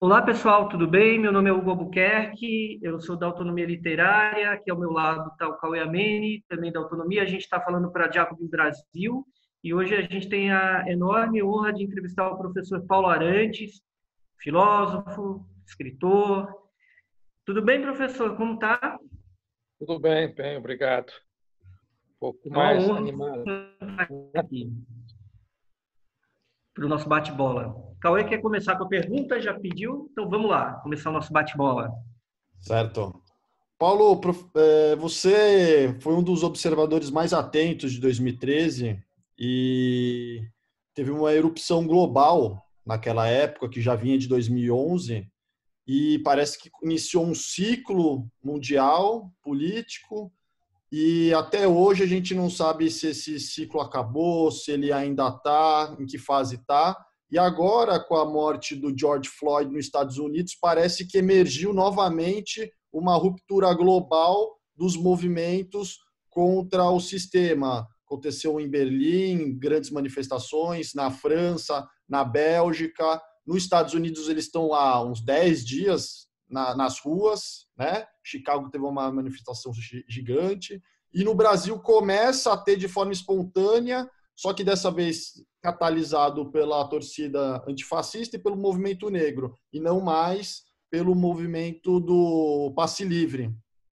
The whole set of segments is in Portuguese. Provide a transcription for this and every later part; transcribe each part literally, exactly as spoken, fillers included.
Olá, pessoal, tudo bem? Meu nome é Hugo Albuquerque, eu sou da Autonomia Literária, aqui ao meu lado está o Cauê Amene, também da Autonomia. A gente está falando para a Jacobin Brasil e hoje a gente tem a enorme honra de entrevistar o professor Paulo Arantes, filósofo, escritor. Tudo bem, professor? Como está? Tudo bem, bem, obrigado. Um pouco É uma mais honra animado. estar aqui para o nosso bate-bola. Cauê quer começar com a pergunta, já pediu? Então vamos lá, começar o nosso bate-bola. Certo. Paulo, prof- eh, você foi um dos observadores mais atentos de dois mil e treze e teve uma erupção global naquela época, que já vinha de dois mil e onze, e parece que iniciou um ciclo mundial político e até hoje a gente não sabe se esse ciclo acabou, se ele ainda está, em que fase está. E agora, com a morte do George Floyd nos Estados Unidos, parece que emergiu novamente uma ruptura global dos movimentos contra o sistema. Aconteceu em Berlim, grandes manifestações, na França, na Bélgica. Nos Estados Unidos, eles estão há uns dez dias na, nas ruas, né? Chicago teve uma manifestação gigante. E no Brasil começa a ter de forma espontânea, só que dessa vez catalisado pela torcida antifascista e pelo movimento negro, e não mais pelo movimento do passe livre.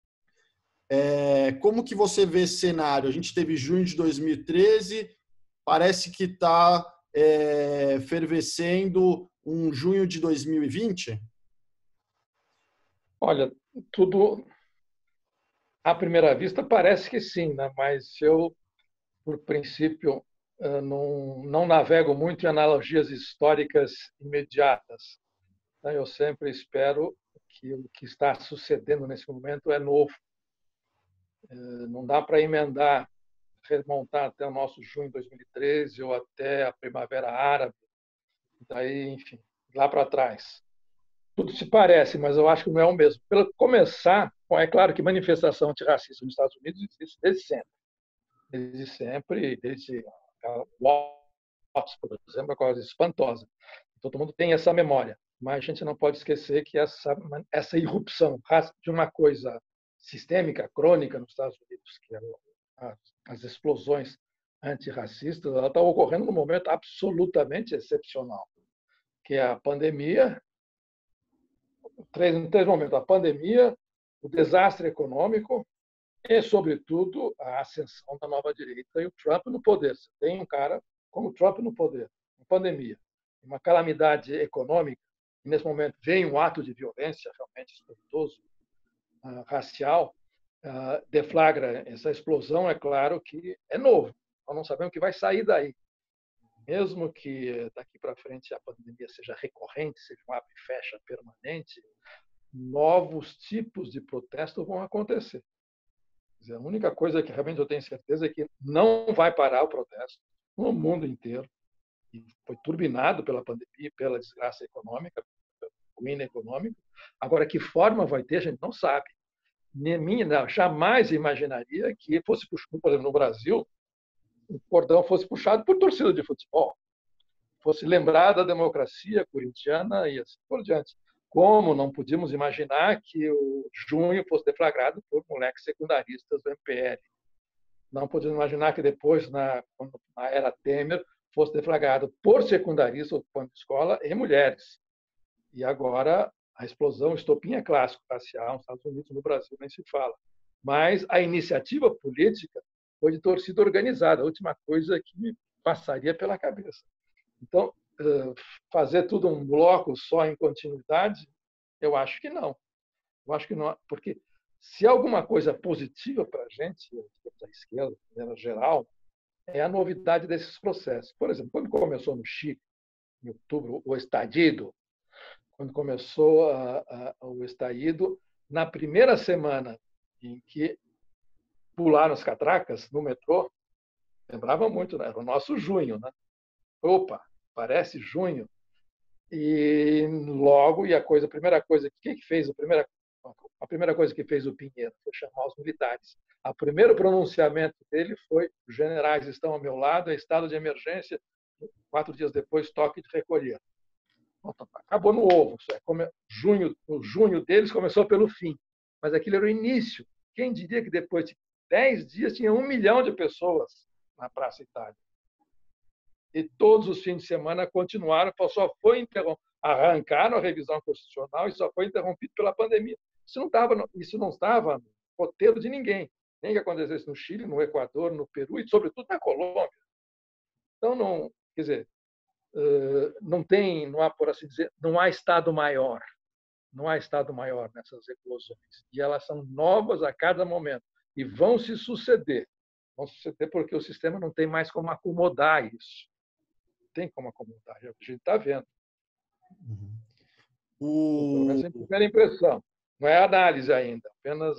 É, como que você vê esse cenário? A gente teve junho de dois mil e treze, parece que está é, fervescendo um junho de dois mil e vinte? Olha, tudo à primeira vista parece que sim, né? Mas eu, por princípio, eh, não, não navego muito em analogias históricas imediatas, né? Eu sempre espero que o que está sucedendo nesse momento é novo. Eh, Não dá para emendar, remontar até o nosso junho de dois mil e treze ou até a Primavera Árabe, daí, enfim, lá para trás. Tudo se parece, mas eu acho que não é o mesmo. Pelo começar, bom, é claro que manifestação antirracista nos Estados Unidos existe desde sempre. Desde sempre, desde a Watts, por exemplo, uma coisa espantosa. Todo mundo tem essa memória. Mas a gente não pode esquecer que essa, essa irrupção de uma coisa sistêmica, crônica nos Estados Unidos, que é as explosões antirracistas, ela está ocorrendo num momento absolutamente excepcional, que é a pandemia, três, em três momentos: a pandemia, o desastre econômico e, sobretudo, a ascensão da nova direita e o Trump no poder. Você tem um cara como o Trump no poder, uma pandemia, uma calamidade econômica, e nesse momento vem um ato de violência realmente espantoso, uh, racial, uh, deflagra essa explosão. É claro que é novo, nós não sabemos o que vai sair daí. Mesmo que daqui para frente a pandemia seja recorrente, seja um abre e fecha permanente, novos tipos de protesto vão acontecer. Quer dizer, a única coisa que realmente eu tenho certeza é que não vai parar o protesto no mundo inteiro. E foi turbinado pela pandemia, pela desgraça econômica, pelo ruína econômico. Agora, que forma vai ter, a gente não sabe. Minha, não, jamais imaginaria que fosse, por exemplo, no Brasil, o cordão fosse puxado por torcida de futebol, fosse lembrada a democracia corintiana e assim por diante. Como não podíamos imaginar que o junho fosse deflagrado por moleques secundaristas do M P L. Não podíamos imaginar que depois, na, na era Temer, fosse deflagrado por secundaristas ocupando escola e mulheres. E agora a explosão, o estopim é clássico racial nos Estados Unidos, no Brasil nem se fala. Mas a iniciativa política foi de torcida organizada, a última coisa que me passaria pela cabeça. Então, fazer tudo um bloco só em continuidade, eu acho que não. Eu acho que não, porque se alguma coisa positiva para a gente, da esquerda, de maneira geral, é a novidade desses processos. Por exemplo, quando começou no Chile, em outubro, o estallido, quando começou a, a, o estallido, na primeira semana em que pularam as catracas no metrô, lembrava muito, né? Era o nosso junho, né? Opa, parece junho. E logo, e a coisa, a primeira coisa, quem que fez a primeira, a primeira coisa que fez o Pinheiro foi chamar os militares. O primeiro pronunciamento dele foi: os generais estão ao meu lado, é estado de emergência, quatro dias depois, toque de recolher. Acabou no ovo. Junho, o junho deles começou pelo fim. Mas aquilo era o início. Quem diria que depois de dez dias tinha um milhão de pessoas na Praça Itália? E todos os fins de semana continuaram, só foi interrompido. Arrancaram a revisão constitucional e só foi interrompido pela pandemia. Isso não estava, isso não estava no roteiro de ninguém. Nem que acontecesse no Chile, no Equador, no Peru e, sobretudo, na Colômbia. Então, não, quer dizer, não tem, não há, por assim dizer, não há Estado maior. Não há Estado maior nessas eclosões. E elas são novas a cada momento. E vão se suceder. Vão suceder porque o sistema não tem mais como acomodar isso. Não tem como acomodar. A gente está vendo. O... Essa é a primeira impressão. Não é análise ainda, apenas...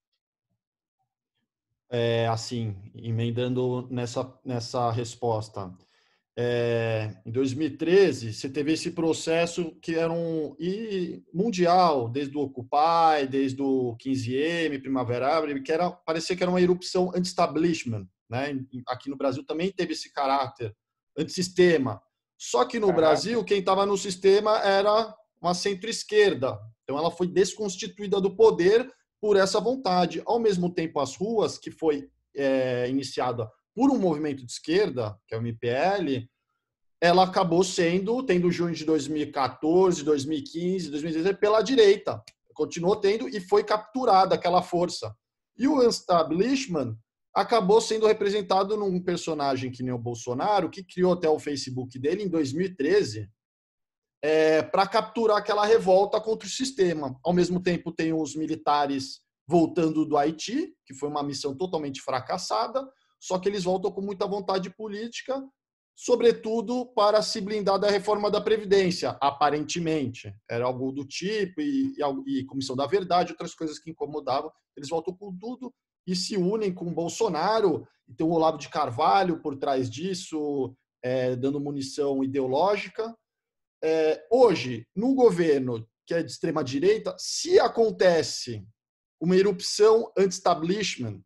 É, assim, emendando nessa, nessa resposta. É, em dois mil e treze, você teve esse processo que era um e mundial, desde o Occupy, desde o quinze eme, Primavera Árabe, que era, parecia que era uma erupção anti-establishment, né? Aqui no Brasil também teve esse caráter antissistema. Só que no Uhum. Brasil, quem estava no sistema era uma centro-esquerda. Então, ela foi desconstituída do poder por essa vontade. Ao mesmo tempo, as ruas, que foi é, iniciada por um movimento de esquerda, que é o M P L, ela acabou sendo, tendo junho de dois mil e quatorze, dois mil e quinze, dois mil e dezesseis, pela direita. Continuou tendo e foi capturada aquela força. E o establishment acabou sendo representado num personagem que nem o Bolsonaro, que criou até o Facebook dele em dois mil e treze, é, para capturar aquela revolta contra o sistema. Ao mesmo tempo, tem os militares voltando do Haiti, que foi uma missão totalmente fracassada, só que eles voltam com muita vontade política, sobretudo para se blindar da reforma da Previdência, aparentemente. Era algo do tipo, e, e, e Comissão da Verdade, outras coisas que incomodavam. Eles voltam com tudo e se unem com o Bolsonaro, e tem o Olavo de Carvalho por trás disso, é, dando munição ideológica. É, hoje, no governo que é de extrema-direita, se acontece uma erupção anti-establishment,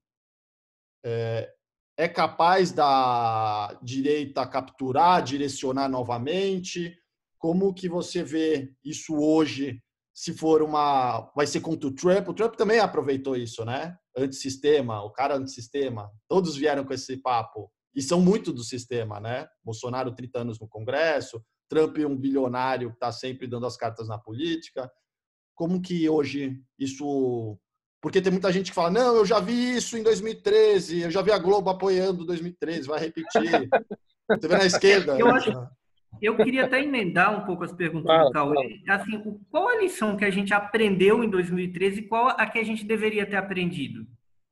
é, é capaz da direita capturar, direcionar novamente? Como que você vê isso hoje, se for uma... vai ser contra o Trump? O Trump também aproveitou isso, né? Antissistema, o cara antissistema. Todos vieram com esse papo. E são muito do sistema, né? Bolsonaro, trinta anos no Congresso, Trump, um bilionário que está sempre dando as cartas na política. Como que hoje isso... Porque tem muita gente que fala, não, eu já vi isso em dois mil e treze, eu já vi a Globo apoiando dois mil e treze, vai repetir. Você vê na esquerda. Eu, acho, eu queria até emendar um pouco as perguntas Fala, do Cauê. Assim, qual a lição que a gente aprendeu em dois mil e treze e qual a que a gente deveria ter aprendido?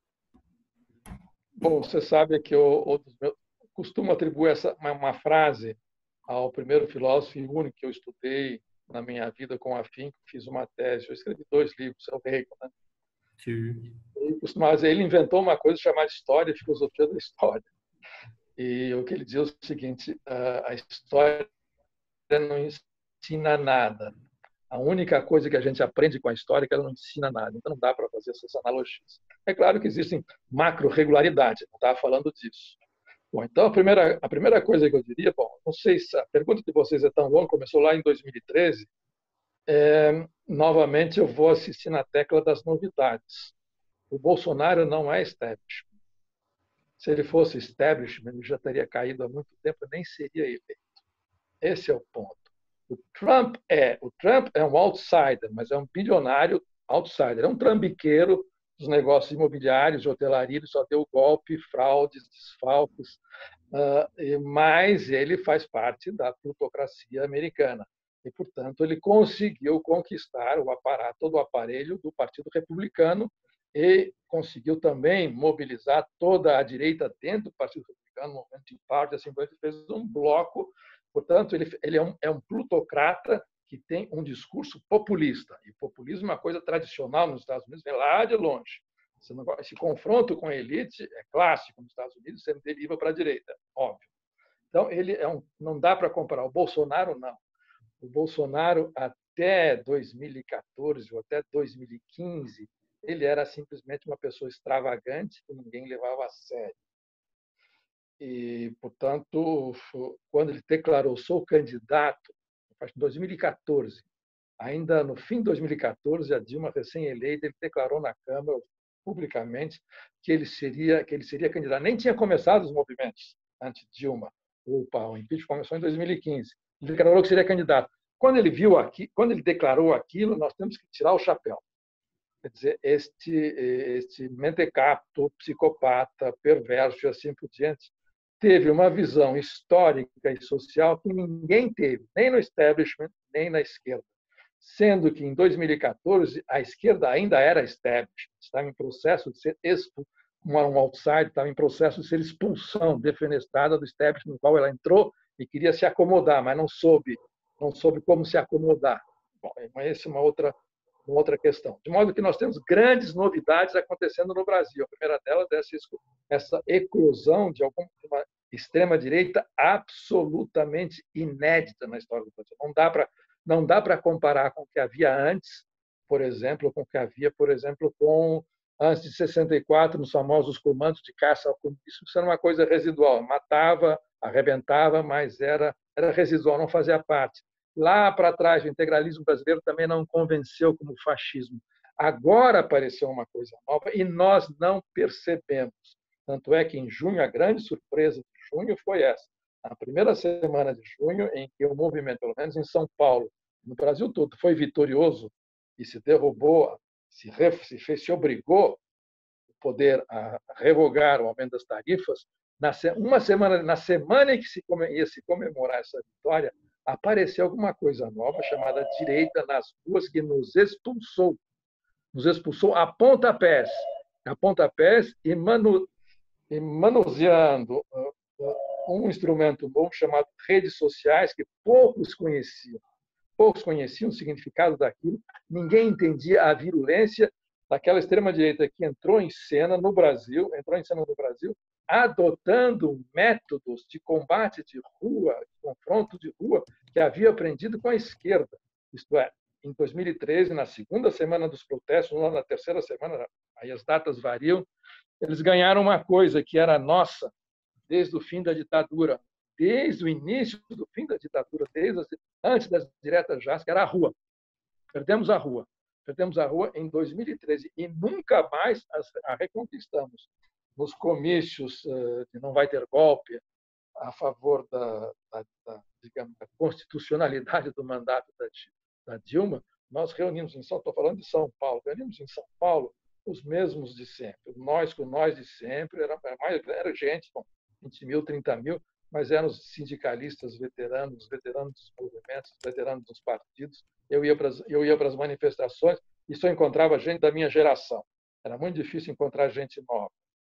Bom, você sabe que eu, eu costumo atribuir essa, uma, uma frase ao primeiro filósofo e único que eu estudei na minha vida com afinco, fiz uma tese, eu escrevi dois livros, é o Hegel, né? Sim. Ele costumava dizer, ele inventou uma coisa chamada história e filosofia da história. E o que ele dizia é o seguinte, a história não ensina nada. A única coisa que a gente aprende com a história é que ela não ensina nada. Então não dá para fazer essas analogias. É claro que existem macro-regularidades, não estava falando disso. Bom, então a primeira, a primeira coisa que eu diria, bom, não sei se a pergunta de vocês é tão longa, começou lá em dois mil e treze, é, novamente eu vou assistir na tecla das novidades. O Bolsonaro não é establishment. Se ele fosse establishment, ele já teria caído há muito tempo e nem seria eleito. Esse é o ponto. O Trump é, o Trump é um outsider, mas é um bilionário outsider. É um trambiqueiro dos negócios imobiliários, de hotelaria, ele só deu golpe, fraudes, desfalques, mas ele faz parte da plutocracia americana. E, portanto, ele conseguiu conquistar o aparato, todo o aparelho do Partido Republicano e conseguiu também mobilizar toda a direita dentro do Partido Republicano, o movimento de parte, assim, ele fez um bloco. Portanto, ele, ele é, um, é um plutocrata que tem um discurso populista. E populismo é uma coisa tradicional nos Estados Unidos, vem lá de longe. Esse confronto com a elite é clássico nos Estados Unidos, sempre deriva para a direita, óbvio. Então, ele é um, não dá para comparar. O Bolsonaro, não. O Bolsonaro, até dois mil e quatorze ou até dois mil e quinze, ele era simplesmente uma pessoa extravagante que ninguém levava a sério. E, portanto, quando ele declarou, sou candidato, acho que em dois mil e quatorze. Ainda no fim de dois mil e quatorze, a Dilma, recém-eleita, ele declarou na Câmara, publicamente, que ele seria, que ele seria candidato. Nem tinha começado os movimentos anti-Dilma. Opa, o impeachment começou em dois mil e quinze. Ele declarou que seria candidato. Quando ele viu aqui, quando ele declarou aquilo, nós temos que tirar o chapéu. Quer dizer, este, este mentecapto, psicopata, perverso e assim por diante, teve uma visão histórica e social que ninguém teve, nem no establishment, nem na esquerda. Sendo que, em dois mil e quatorze, a esquerda ainda era establishment, estava em processo de ser expulsão, um outsider, estava em processo de ser expulsão defenestrada do establishment no qual ela entrou e queria se acomodar, mas não soube, não soube como se acomodar. Bom, essa é uma outra, uma outra questão. De modo que nós temos grandes novidades acontecendo no Brasil. A primeira delas é essa, essa eclosão de alguma uma extrema-direita absolutamente inédita na história do Brasil. Não dá para não dá para comparar com o que havia antes, por exemplo, com o que havia, por exemplo, com antes de sessenta e quatro, nos famosos comandos de caça ao comunismo. Isso era uma coisa residual, matava, arrebentava, mas era, era residual, não fazia parte. Lá para trás, o integralismo brasileiro também não convenceu como fascismo. Agora apareceu uma coisa nova e nós não percebemos. Tanto é que, em junho, a grande surpresa de junho foi essa. Na primeira semana de junho, em que o movimento, pelo menos em São Paulo, no Brasil todo, foi vitorioso e se derrubou, se, se, fez, se obrigou o poder a revogar o aumento das tarifas, na, uma semana, na semana em que se ia se comemorar essa vitória, apareceu alguma coisa nova chamada direita nas ruas que nos expulsou. Nos expulsou a pontapés, a pontapés e, manu, e manuseando um instrumento novo chamado redes sociais, que poucos conheciam. Poucos conheciam o significado daquilo. Ninguém entendia a virulência daquela extrema-direita que entrou em cena no Brasil, entrou em cena no Brasil, adotando métodos de combate de rua, de confronto de rua, que havia aprendido com a esquerda. Isto é, em dois mil e treze, na segunda semana dos protestos, ou na terceira semana, aí as datas variam, eles ganharam uma coisa que era nossa, desde o fim da ditadura, desde o início do fim da ditadura, desde as, antes das diretas já, que era a rua. Perdemos a rua. Perdemos a rua em dois mil e treze e nunca mais a reconquistamos. Nos comícios de não vai ter golpe, a favor da, da, da, digamos, da constitucionalidade do mandato da, da Dilma, nós reunimos em São estou falando de São Paulo, reunimos em São Paulo os mesmos de sempre. Nós com nós de sempre, era, mais, era gente, bom, vinte mil, trinta mil, mas eram os sindicalistas veteranos, veteranos dos movimentos, veteranos dos partidos. Eu ia para as, eu ia para as manifestações e só encontrava gente da minha geração. Era muito difícil encontrar gente nova.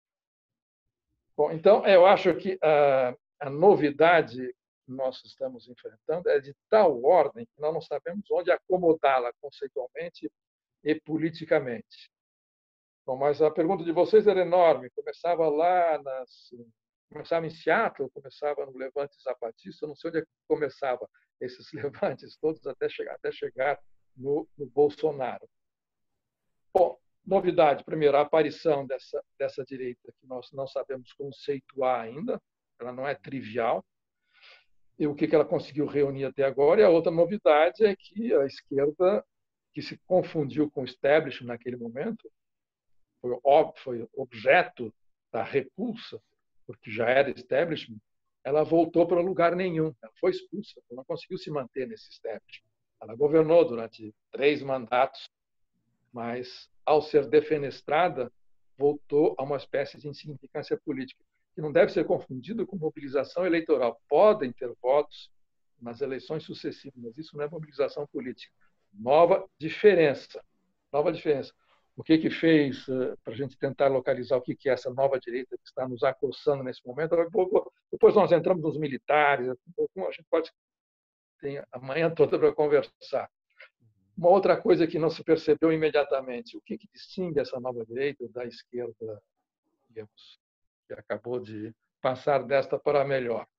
Bom, então, eu acho que a, a novidade que nós estamos enfrentando é de tal ordem que nós não sabemos onde acomodá-la conceitualmente e politicamente. Bom, mas a pergunta de vocês era enorme. Começava lá nas... Começava em Seattle, começava no Levante Zapatista, não sei onde é que começava esses levantes todos até chegar, até chegar no, no Bolsonaro. Bom, novidade, primeiro, a aparição dessa, dessa direita que nós não sabemos conceituar ainda, ela não é trivial, e o que ela conseguiu reunir até agora. E a outra novidade é que a esquerda, que se confundiu com o establishment naquele momento, foi, óbvio, foi objeto da repulsa, porque já era establishment, ela voltou para lugar nenhum. Ela foi expulsa, ela não conseguiu se manter nesse establishment. Ela governou durante três mandatos, mas, ao ser defenestrada, voltou a uma espécie de insignificância política, que não deve ser confundido com mobilização eleitoral. Podem ter votos nas eleições sucessivas, mas isso não é mobilização política. Nova diferença. Nova diferença. O que que fez, para a gente tentar localizar o que que é essa nova direita que está nos acossando nesse momento? Depois nós entramos nos militares, a gente pode ter a manhã toda para conversar. Uma outra coisa que não se percebeu imediatamente, o que que distingue essa nova direita da esquerda, digamos, que acabou de passar desta para melhor.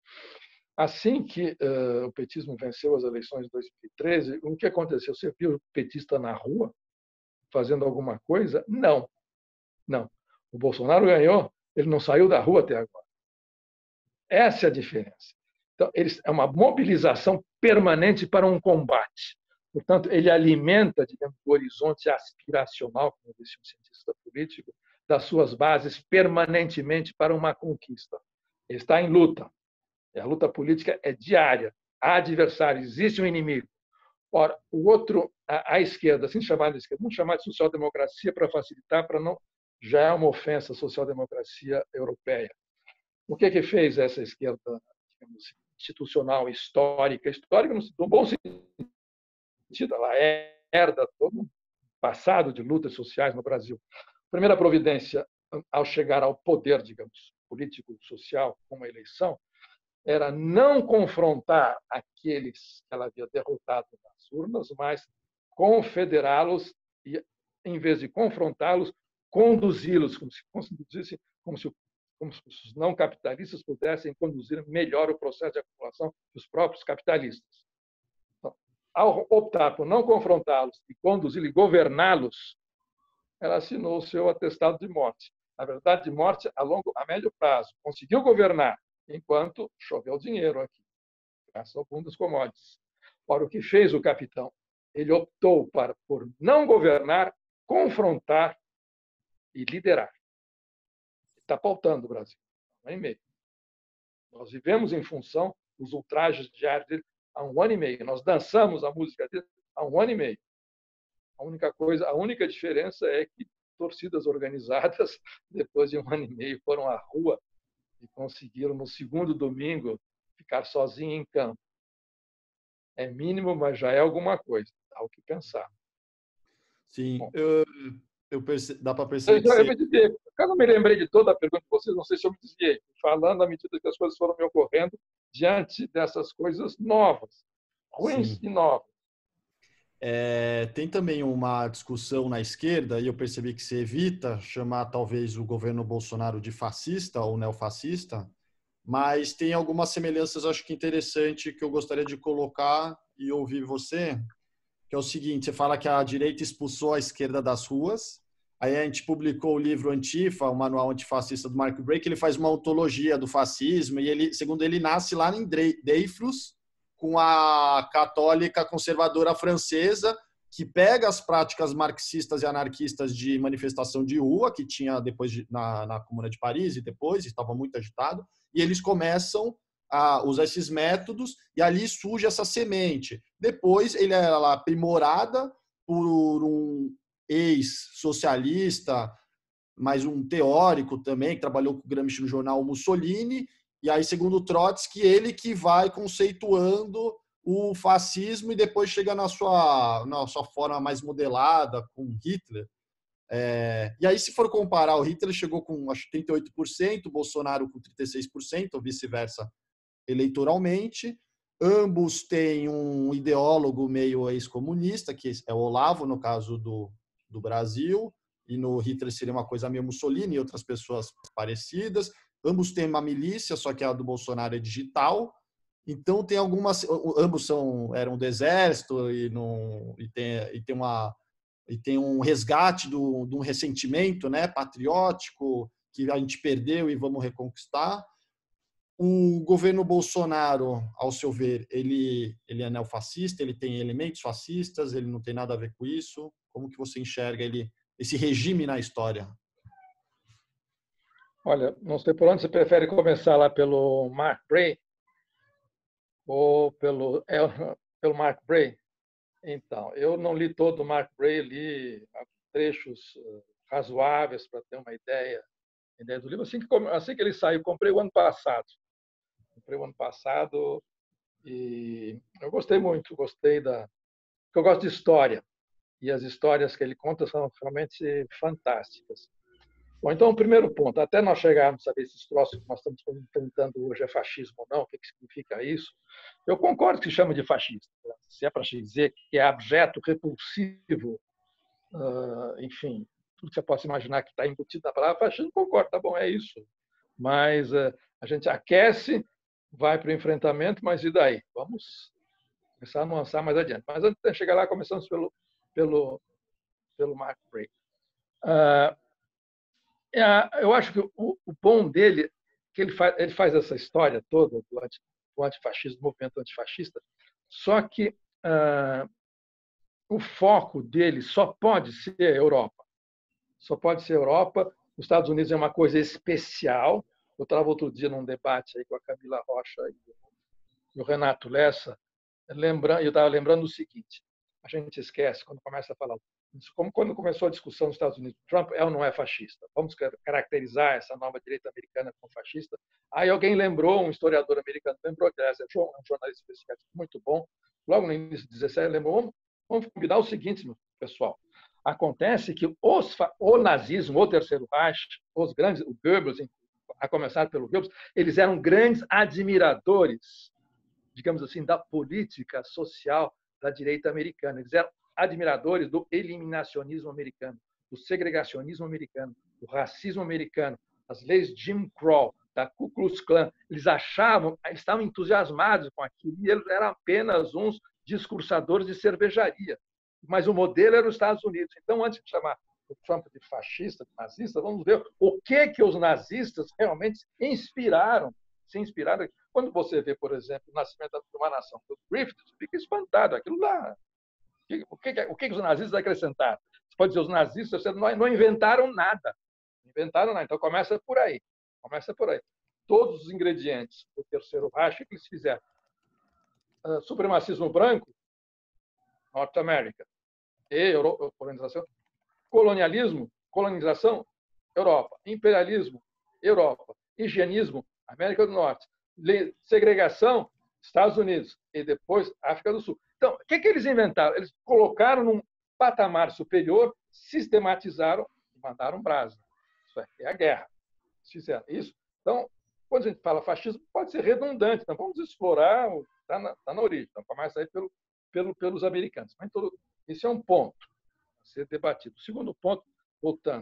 Assim que uh, o petismo venceu as eleições de dois mil e treze, o que aconteceu? Você viu o petista na rua fazendo alguma coisa? Não. Não. O Bolsonaro ganhou, ele não saiu da rua até agora. Essa é a diferença. Então, eles, é uma mobilização permanente para um combate. Portanto, ele alimenta, digamos, o horizonte aspiracional, como disse um cientista político, das suas bases permanentemente para uma conquista. Ele está em luta. A luta política é diária. Há adversário, existe um inimigo. Ora, o outro, a, a esquerda, assim chamada esquerda, vamos chamar de social-democracia para facilitar, para não já é uma ofensa à social-democracia europeia. O que que fez essa esquerda, digamos, institucional, histórica, histórica no bom sentido, ela herda todo um passado de lutas sociais no Brasil. A primeira providência, ao chegar ao poder, digamos, político, social, com uma eleição, era não confrontar aqueles que ela havia derrotado nas urnas, mas confederá-los e, em vez de confrontá-los, conduzi-los, como se, como se, como se, como se os não capitalistas pudessem conduzir melhor o processo de acumulação dos próprios capitalistas. Então, ao optar por não confrontá-los e conduzi-los e governá-los, ela assinou o seu atestado de morte. Na verdade, de morte a longo, a médio prazo. Conseguiu governar, enquanto choveu dinheiro aqui, graças ao boom dos commodities. Ora, o que fez o capitão? Ele optou para, por não governar, confrontar e liderar. Está pautando o Brasil, um ano e meio. Nós vivemos em função dos ultrajes diários dele há um ano e meio. Nós dançamos a música dele há um ano e meio. A única coisa, a única diferença é que torcidas organizadas, depois de um ano e meio, foram à rua e conseguiram, no segundo domingo, ficar sozinho em campo. É mínimo, mas já é alguma coisa. Há o que pensar. Sim, Bom, eu, eu perce... dá para perceber eu, que eu, você... vou dizer, eu não me lembrei de toda a pergunta de vocês, não sei se eu me desviei, falando à medida que as coisas foram me ocorrendo diante dessas coisas novas, ruins Sim. e novas. É, tem também uma discussão na esquerda, e eu percebi que você evita chamar talvez o governo Bolsonaro de fascista ou neofascista, mas tem algumas semelhanças, acho que interessante, que eu gostaria de colocar e ouvir você, que é o seguinte: você fala que a direita expulsou a esquerda das ruas, aí a gente publicou o livro Antifa, o manual antifascista do Mark Bray, que ele faz uma ontologia do fascismo, e ele, segundo ele, nasce lá em Dreyfus, com a católica conservadora francesa, que pega as práticas marxistas e anarquistas de manifestação de rua, que tinha depois de, na, na Comuna de Paris e depois, estava muito agitado, e eles começam a usar esses métodos, e ali surge essa semente. Depois, ele é aprimorada por um ex-socialista, mas um teórico também, que trabalhou com o Gramsci no jornal Mussolini, e aí, segundo Trotsky, ele que vai conceituando o fascismo e depois chega na sua, na sua forma mais modelada, com Hitler. É, e aí, se for comparar, o Hitler chegou com, acho, trinta e oito por cento, o Bolsonaro com trinta e seis por cento, ou vice-versa, eleitoralmente. Ambos têm um ideólogo meio ex-comunista, que é o Olavo, no caso do, do Brasil, e no Hitler seria uma coisa meio Mussolini e outras pessoas parecidas. Ambos têm uma milícia, só que a do Bolsonaro é digital. Então, tem algumas... Ambos são, eram do exército e, não, e, tem, e, tem, uma, e tem um resgate do, de um ressentimento, né, patriótico que a gente perdeu e vamos reconquistar. O governo Bolsonaro, ao seu ver, ele, ele é neofascista, ele tem elementos fascistas, ele não tem nada a ver com isso. Como que você enxerga ele, esse regime na história? Olha, não sei por onde você prefere começar, lá pelo Mark Bray ou pelo, é, pelo Mark Bray. Então, eu não li todo o Mark Bray, li trechos razoáveis para ter uma ideia, ideia do livro. Assim que, assim que ele saiu, comprei o ano passado. Comprei o ano passado e eu gostei muito, gostei da... Porque eu gosto de história, e as histórias que ele conta são realmente fantásticas. Bom, então, o primeiro ponto, até nós chegarmos a saber esses troços que nós estamos enfrentando hoje é fascismo ou não, o que significa isso, eu concordo que se chama de fascista. Se é para dizer que é abjeto, repulsivo, enfim, tudo que você possa imaginar que está embutido na palavra fascismo, concordo, tá bom, é isso. Mas a gente aquece, vai para o enfrentamento, mas e daí? Vamos começar a nuançar mais adiante. Mas antes de chegar lá, começamos pelo, pelo, pelo Mark Bray. Uh, eu acho que o, o bom dele é que ele faz, ele faz essa história toda do, anti, do antifascismo, do movimento antifascista, Só que uh, o foco dele só pode ser a Europa. Só pode ser a Europa. Os Estados Unidos é uma coisa especial. Eu estava outro dia num debate aí com a Camila Rocha e o Renato Lessa, lembrando, eu estava lembrando o seguinte: a gente esquece quando começa a falar, como quando começou a discussão nos Estados Unidos, Trump é ou não é fascista? Vamos caracterizar essa nova direita americana como fascista? Aí alguém lembrou, um historiador americano lembrou, que é um jornalista investigativo muito bom, logo no início de dezessete, lembrou, vamos, vamos combinar o seguinte, pessoal. Acontece que os, o nazismo, o Terceiro Reich, os grandes, o Goebbels, a começar pelo Goebbels, eles eram grandes admiradores, digamos assim, da política social da direita americana. Eles eram admiradores do eliminacionismo americano, do segregacionismo americano, do racismo americano, das leis Jim Crow, da Ku Klux Klan. Eles achavam, eles estavam entusiasmados com aquilo, e eles eram apenas uns discursadores de cervejaria. Mas o modelo era os Estados Unidos. Então, antes de chamar o Trump de fascista, de nazista, vamos ver o que que os nazistas realmente inspiraram, se inspiraram. Quando você vê, por exemplo, o nascimento de uma nação, o Griffith, fica espantado. Aquilo lá. O que, o que os nazistas acrescentaram? Você pode dizer, os nazistas não inventaram nada. Não inventaram nada. Então, começa por aí. Começa por aí. Todos os ingredientes do Terceiro Reich que eles fizeram. Uh, supremacismo branco, Norte América. E Euro, colonização. Colonialismo, colonização, Europa. Imperialismo, Europa. Higienismo, América do Norte. Segregação, Estados Unidos. E depois, África do Sul. Então, o que, que eles inventaram? Eles colocaram num patamar superior, sistematizaram e mandaram brasa. Isso é a guerra. Fizeram isso. Então, quando a gente fala fascismo, pode ser redundante. Então, vamos explorar, está na, tá na origem. Então, começa aí pelo, pelo, pelos americanos. Mas, todo, esse é um ponto a ser debatido. O segundo ponto, voltando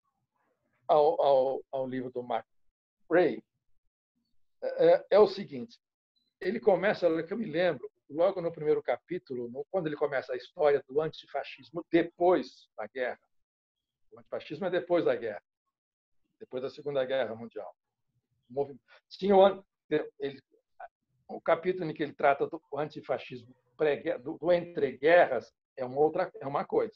ao, ao, ao livro do Mark Ray, é, é o seguinte. Ele começa, que eu me lembro, logo no primeiro capítulo, no, quando ele começa a história do antifascismo depois da guerra. O antifascismo é depois da guerra, depois da Segunda Guerra Mundial. O, movimento, tinha o, ele, o capítulo em que ele trata do antifascismo pré do, do entre-guerras é uma outra, é uma coisa.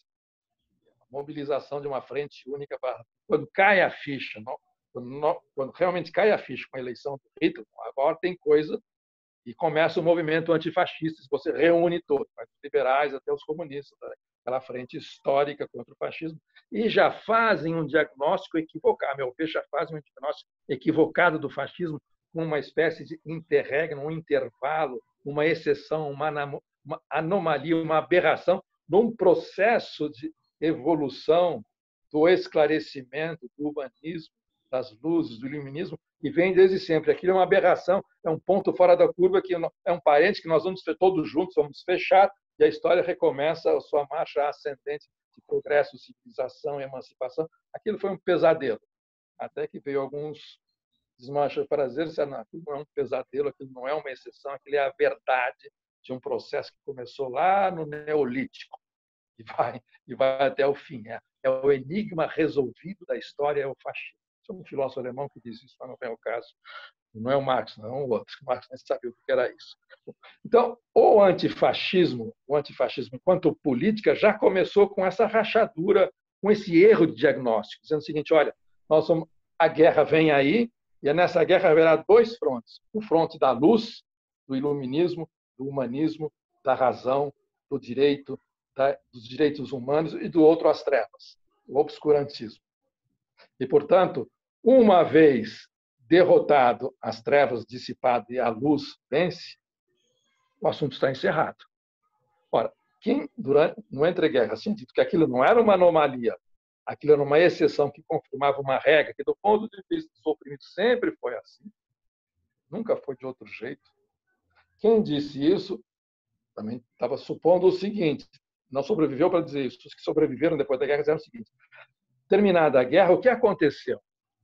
A mobilização de uma frente única para, quando cai a ficha, não, quando, não, quando realmente cai a ficha com a eleição do Hitler, agora tem coisa. E começa o movimento antifascista, você reúne todos, os liberais até os comunistas, aquela frente histórica contra o fascismo, e já fazem um diagnóstico equivocado, a meu ver, já fazem um diagnóstico equivocado do fascismo, com uma espécie de interregno, um intervalo, uma exceção, uma, uma anomalia, uma aberração, num processo de evolução do esclarecimento, do humanismo, das luzes, do iluminismo, que vem desde sempre. Aquilo é uma aberração, é um ponto fora da curva, que é um parente que nós vamos ter todos juntos, vamos fechar, e a história recomeça a sua marcha ascendente de progresso, civilização, emancipação. Aquilo foi um pesadelo. Até que veio alguns desmanchos prazeres, não, aquilo não é um pesadelo, aquilo não é uma exceção, aquilo é a verdade de um processo que começou lá no Neolítico e vai, e vai até o fim. É, é o enigma resolvido da história, é o fascismo. É um filósofo alemão que diz isso, mas não é o caso. Não é o Marx, não é o outro. O Marx nem sabia o que era isso. Então, o antifascismo, o antifascismo enquanto política, já começou com essa rachadura, com esse erro de diagnóstico, dizendo o seguinte, olha, nós somos, a guerra vem aí, e nessa guerra haverá dois frontes. O fronte da luz, do iluminismo, do humanismo, da razão, do direito, da, dos direitos humanos, e do outro as trevas, o obscurantismo. E, portanto, uma vez derrotado, as trevas dissipadas e a luz vence, o assunto está encerrado. Ora, quem, durante, no entreguerras, tinha dito que aquilo não era uma anomalia, aquilo era uma exceção que confirmava uma regra, que do ponto de vista do sofrimento sempre foi assim, nunca foi de outro jeito. Quem disse isso também estava supondo o seguinte, não sobreviveu para dizer isso, os que sobreviveram depois da guerra disseram o seguinte, terminada a guerra, o que aconteceu?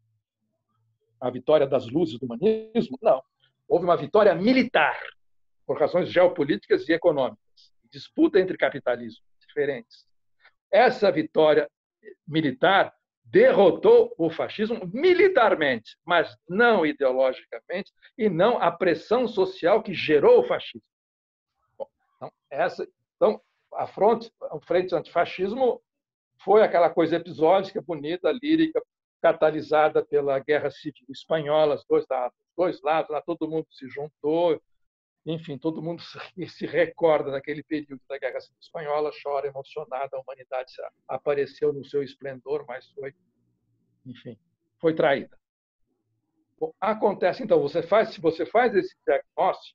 A vitória das luzes do humanismo? Não. Houve uma vitória militar, por razões geopolíticas e econômicas. Disputa entre capitalismos diferentes. Essa vitória militar derrotou o fascismo militarmente, mas não ideologicamente, e não a pressão social que gerou o fascismo. Bom, Então, essa, então a fronte, a frente antifascismo foi aquela coisa episódica, bonita, lírica, catalisada pela Guerra Civil Espanhola, os dois lados, os dois lados, lá todo mundo se juntou, enfim, todo mundo se recorda daquele período da Guerra Civil Espanhola, chora emocionada, a humanidade apareceu no seu esplendor, mas foi, enfim, foi traída. Bom, acontece, então, você faz, se você faz esse diagnóstico,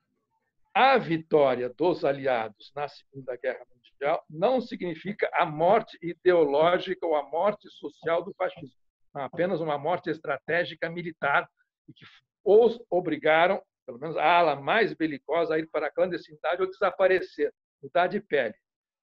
a vitória dos aliados na Segunda Guerra Mundial não significa a morte ideológica ou a morte social do fascismo, apenas uma morte estratégica militar e que os obrigaram, pelo menos a ala mais belicosa, a ir para a clandestinidade ou desaparecer, mudar de pele.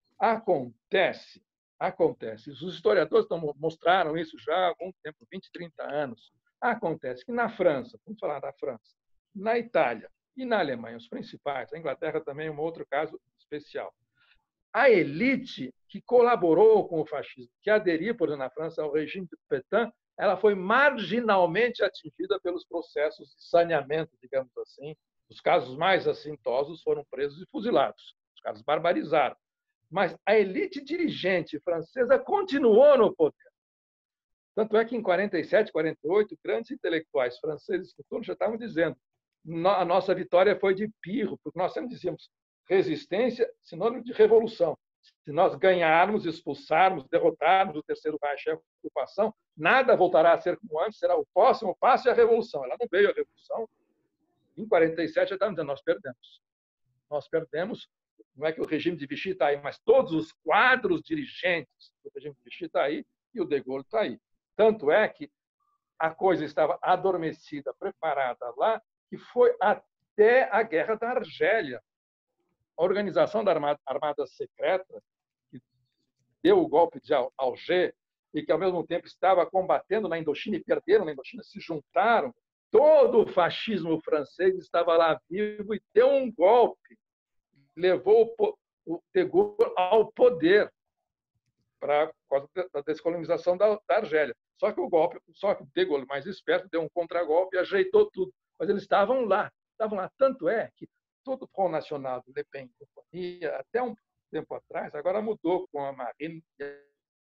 Acontece, acontece, os historiadores mostraram isso já há algum tempo, vinte, trinta anos. Acontece que na França, vamos falar da França, na Itália e na Alemanha, os principais, a Inglaterra também é um outro caso especial. A elite que colaborou com o fascismo, que aderiu, por exemplo, na França ao regime de Pétain, ela foi marginalmente atingida pelos processos de saneamento, digamos assim. Os casos mais assintosos foram presos e fuzilados. Os casos barbarizaram. Mas a elite dirigente francesa continuou no poder. Tanto é que em quarenta e sete, quarenta e oito, grandes intelectuais franceses, escritores, já estavam dizendo a nossa vitória foi de pirro, porque nós sempre dizíamos resistência, sinônimo de revolução. Se nós ganharmos, expulsarmos, derrotarmos o Terceiro Reich e a ocupação, nada voltará a ser como antes, será o próximo passo e a revolução. Ela não veio a revolução. Em quarenta e sete, já estávamos dizendo, nós perdemos. Nós perdemos, não é que o regime de Vichy está aí, mas todos os quadros dirigentes do regime de Vichy está aí e o de Gaulle está aí. Tanto é que a coisa estava adormecida, preparada lá, que foi até a Guerra da Argélia. A organização da Armada, Armada Secreta, que deu o golpe de Alger e que, ao mesmo tempo, estava combatendo na Indochina e perderam na Indochina, se juntaram. Todo o fascismo francês estava lá vivo e deu um golpe. Levou o de Gaulle ao poder para a descolonização da, da Argélia. Só que o golpe, só que o de Gaulle, mais esperto, deu um contragolpe e ajeitou tudo. Mas eles estavam lá, estavam lá. Tanto é que todo o Front Nacional do Le Pen e companhia, até um tempo atrás, agora mudou com a Marine e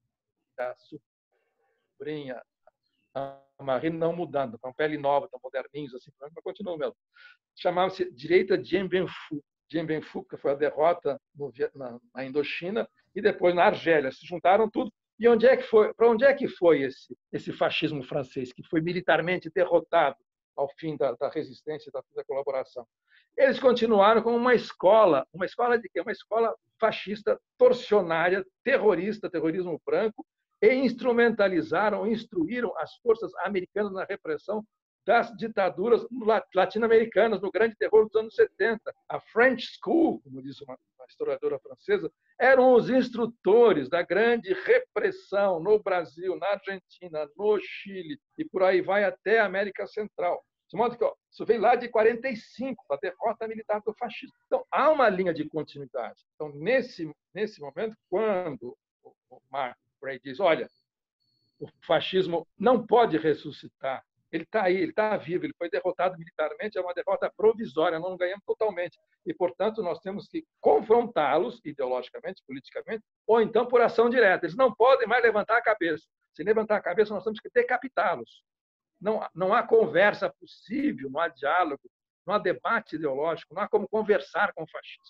a sobrinha, a Marine não mudando, estão pele nova, estão moderninhos, assim, mas continua mesmo. Chamava-se Direita Dien Bien Phu. Dien Bien Phu, que foi a derrota no, na, na Indochina, e depois na Argélia. Se juntaram tudo. E onde é que foi, para onde é que foi esse, esse fascismo francês, que foi militarmente derrotado ao fim da, da resistência, da, da colaboração? Eles continuaram como uma escola, uma escola de quê? Uma escola fascista, torcionária, terrorista, terrorismo branco, e instrumentalizaram, instruíram as forças americanas na repressão das ditaduras latino-americanas, no grande terror dos anos setenta. A French School, como diz uma, uma historiadora francesa, eram os instrutores da grande repressão no Brasil, na Argentina, no Chile, e por aí vai até a América Central. De modo que ó, isso veio lá de quarenta e cinco, a derrota militar do fascismo. Então, há uma linha de continuidade. Então, nesse, nesse momento, quando o Mark Bray diz, olha, o fascismo não pode ressuscitar, ele está aí, ele está vivo, ele foi derrotado militarmente, é uma derrota provisória, não ganhamos totalmente. E, portanto, nós temos que confrontá-los ideologicamente, politicamente, ou então por ação direta. Eles não podem mais levantar a cabeça. Se levantar a cabeça, nós temos que decapitá-los. Não, não há conversa possível, não há diálogo, não há debate ideológico, não há como conversar com o fascista.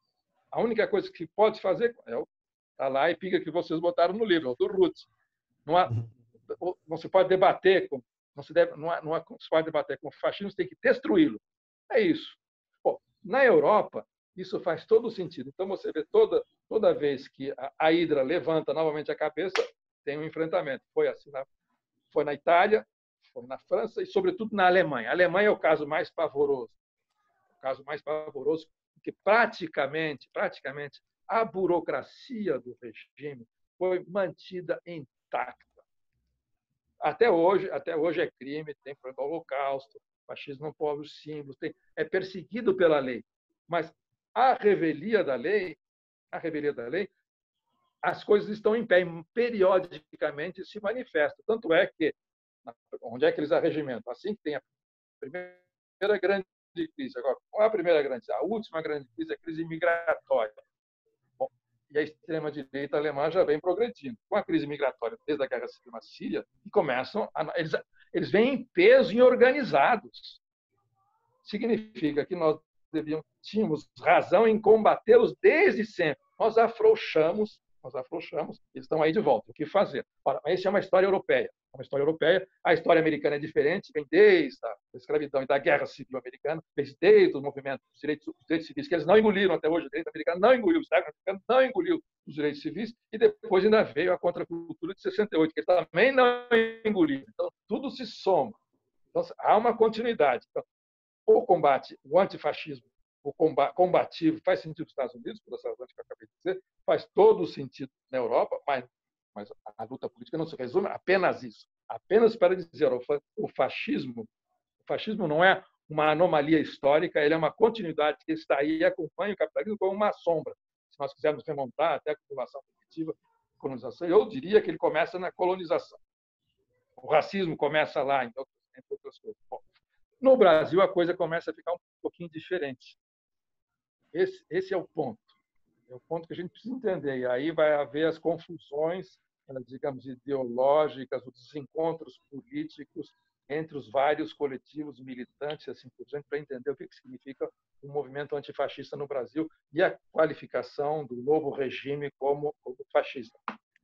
A única coisa que pode fazer é o tá lá e pica que vocês botaram no livro, o do Ruth. Não, há, não se pode debater com, não se deve, não, há, não, há, não se pode debater com o fascismo, você tem que destruí-lo. É isso. Bom, na Europa, isso faz todo sentido. Então, você vê toda, toda vez que a, a Hidra levanta novamente a cabeça, tem um enfrentamento. Foi assim, na, foi na Itália, foi na França e, sobretudo, na Alemanha. A Alemanha é o caso mais pavoroso. O caso mais pavoroso, porque praticamente, praticamente, a burocracia do regime foi mantida intacta. Até hoje, até hoje é crime, tem o Holocausto, fascismo não pode os símbolos, tem, é perseguido pela lei. Mas a revelia da lei, a revelia da lei, as coisas estão em pé, periodicamente se manifestam. Tanto é que onde é que eles arregimentam? Assim que tem a primeira grande crise. Agora, qual é a primeira grande crise? A última grande crise é a crise migratória. Bom, e a extrema-direita alemã já vem progredindo. Com a crise migratória desde a Guerra Civil na Síria, e começam a, eles, eles vêm em peso e organizados. Significa que nós devíamos, tínhamos razão em combatê-los desde sempre. Nós afrouxamos, nós afrouxamos, eles estão aí de volta. O que fazer? Ora, essa é uma história europeia. É uma história europeia. A história americana é diferente, vem desde a escravidão e da Guerra Civil Americana, vem desde o movimento dos direitos, dos direitos civis, que eles não engoliram até hoje. O direito americano não engoliu, o Estado americano não engoliu os direitos civis, e depois ainda veio a contracultura de sessenta e oito, que eles também não engoliram. Então, tudo se soma. Então, há uma continuidade. Então, o combate, o antifascismo, o combativo, faz sentido nos Estados Unidos, por essa razão que eu acabei de dizer, faz todo o sentido na Europa, mas, mas a luta política não se resume a apenas isso. Apenas para dizer, o fascismo, o fascismo não é uma anomalia histórica, ele é uma continuidade que está aí e acompanha o capitalismo como uma sombra. Se nós quisermos remontar até a acumulação primitiva, colonização, eu diria que ele começa na colonização. O racismo começa lá, entre outras coisas. Bom, no Brasil, a coisa começa a ficar um pouquinho diferente. Esse, esse é o ponto. É o ponto que a gente precisa entender. E aí vai haver as confusões, digamos, ideológicas, os desencontros políticos entre os vários coletivos militantes, assim por diante, para entender o que significa o movimento antifascista no Brasil e a qualificação do novo regime como, como fascista.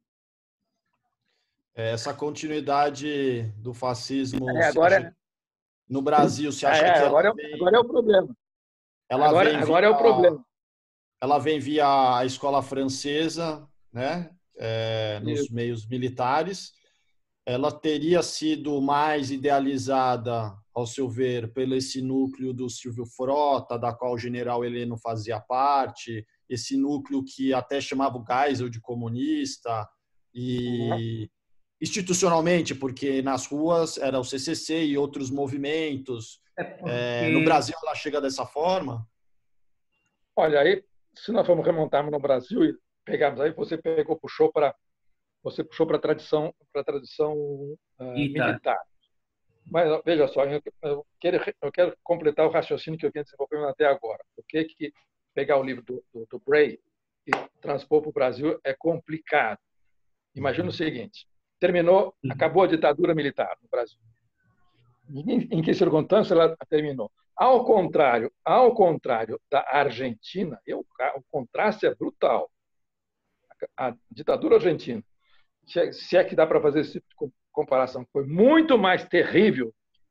Essa continuidade do fascismo é, agora, acha, no Brasil, se acha é, que agora, ela vem, agora é o problema. Ela agora vem agora via, é o problema. Ela vem via a escola francesa, né? É, nos Isso. meios militares. Ela teria sido mais idealizada, ao seu ver, pelo esse núcleo do Silvio Frota, da qual o general Heleno fazia parte, esse núcleo que até chamava o Geisel de comunista, e uhum. institucionalmente, porque nas ruas era o C C C e outros movimentos. É porque... é, no Brasil ela chega dessa forma? Olha, aí, se nós formos remontarmos no Brasil e pegarmos aí, você pegou, puxou para você puxou para a tradição, para a tradição uh, militar. Mas veja só, eu, eu, quero, eu quero completar o raciocínio que eu venho desenvolvendo até agora. Por que que pegar o livro do, do, do Bray e transpor para o Brasil é complicado? Imagina o seguinte: terminou, acabou a ditadura militar no Brasil. Em, em que circunstância ela terminou? Ao contrário, ao contrário da Argentina, eu, o contraste é brutal. A, a ditadura argentina, se é que dá para fazer esse tipo de comparação, foi muito mais terrível,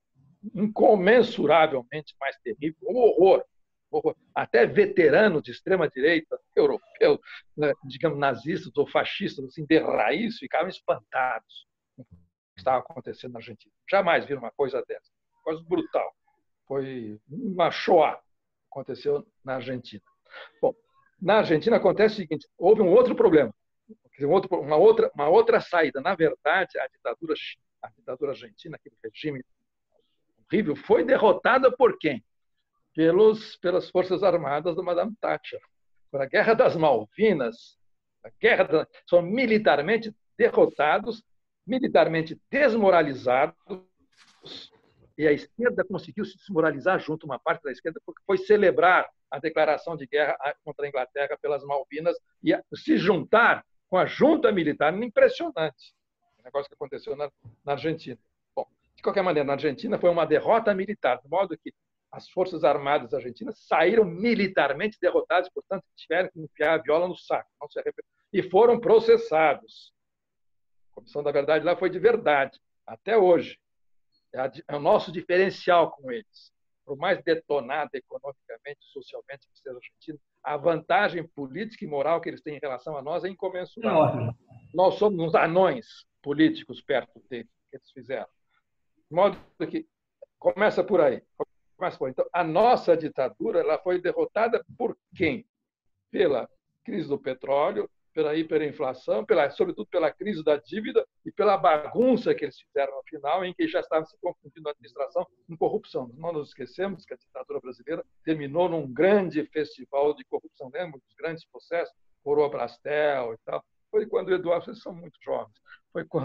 incomensuravelmente mais terrível, um horror, horror. Até veteranos de extrema-direita, europeus, né, digamos, nazistas ou fascistas, assim, de raiz, ficavam espantados com o que estava acontecendo na Argentina. Jamais viram uma coisa dessa. Coisa brutal. Foi uma Shoah que aconteceu na Argentina. Bom, na Argentina acontece o seguinte, houve um outro problema. Uma outra, uma outra saída. Na verdade, a ditadura, a ditadura argentina, aquele regime horrível, foi derrotada por quem? Pelos, pelas Forças Armadas da Madame Thatcher. A Guerra das Malvinas, a guerra da, são militarmente derrotados, militarmente desmoralizados, e a esquerda conseguiu se desmoralizar junto, uma parte da esquerda, porque foi celebrar a declaração de guerra contra a Inglaterra pelas Malvinas e se juntar com a junta militar. Impressionante o negócio que aconteceu na, na Argentina. Bom, de qualquer maneira, na Argentina foi uma derrota militar, de modo que as Forças Armadas argentinas saíram militarmente derrotadas, portanto, tiveram que enfiar a viola no saco, não se e foram processados. A Comissão da Verdade lá foi de verdade, até hoje. É, a, é o nosso diferencial com eles. Por mais detonada economicamente, socialmente que seja a Argentina, a vantagem política e moral que eles têm em relação a nós é incomensurável. É nós somos uns anões políticos perto deles, que eles fizeram. De modo que começa por aí. Começa por aí. Então, a nossa ditadura ela foi derrotada por quem? Pela crise do petróleo, pela hiperinflação, pela, sobretudo pela crise da dívida e pela bagunça que eles fizeram no final, em que já estava se confundindo a administração com corrupção. Não nos esquecemos que a ditadura brasileira terminou num grande festival de corrupção. Lembra dos grandes processos? Coroa Brastel e tal. Foi quando o Eduardo, vocês são muito jovens, foi quando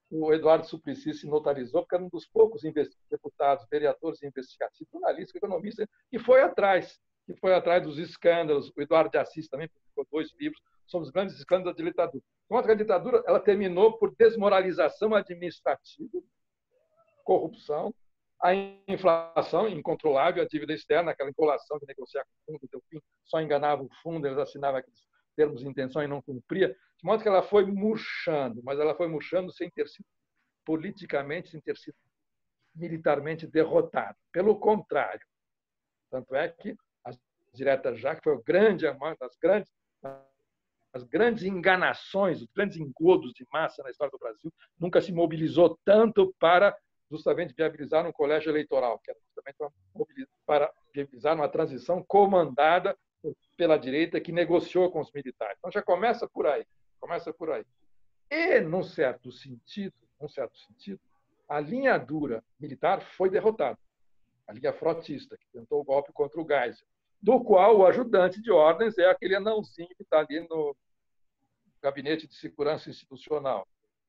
o Eduardo Suplicy se notarizou, porque era um dos poucos deputados, vereadores investigativos, jornalistas, economistas, que foi atrás, que foi atrás dos escândalos. O Eduardo de Assis também publicou dois livros sobre os grandes escândalos da ditadura. Enquanto que a ditadura ela terminou por desmoralização administrativa, corrupção, a inflação incontrolável, a dívida externa, aquela enrolação de negociar com o fundo, deu fim, só enganava o fundo, eles assinavam aqueles termos de intenção e não cumpria, de modo que ela foi murchando, mas ela foi murchando sem ter sido politicamente, sem ter sido militarmente derrotada. Pelo contrário. Tanto é que as diretas já, que foi o grande, uma das grandes, as grandes enganações, os grandes engodos de massa na história do Brasil, nunca se mobilizou tanto para justamente viabilizar um colégio eleitoral, que era justamente para viabilizar uma transição comandada pela direita que negociou com os militares. Então já começa por aí, começa por aí. E, num certo sentido, num certo sentido, a linha dura militar foi derrotada. A linha frotista, que tentou o golpe contra o Geisel, do qual o ajudante de ordens é aquele anãozinho que está ali no Gabinete de Segurança Institucional.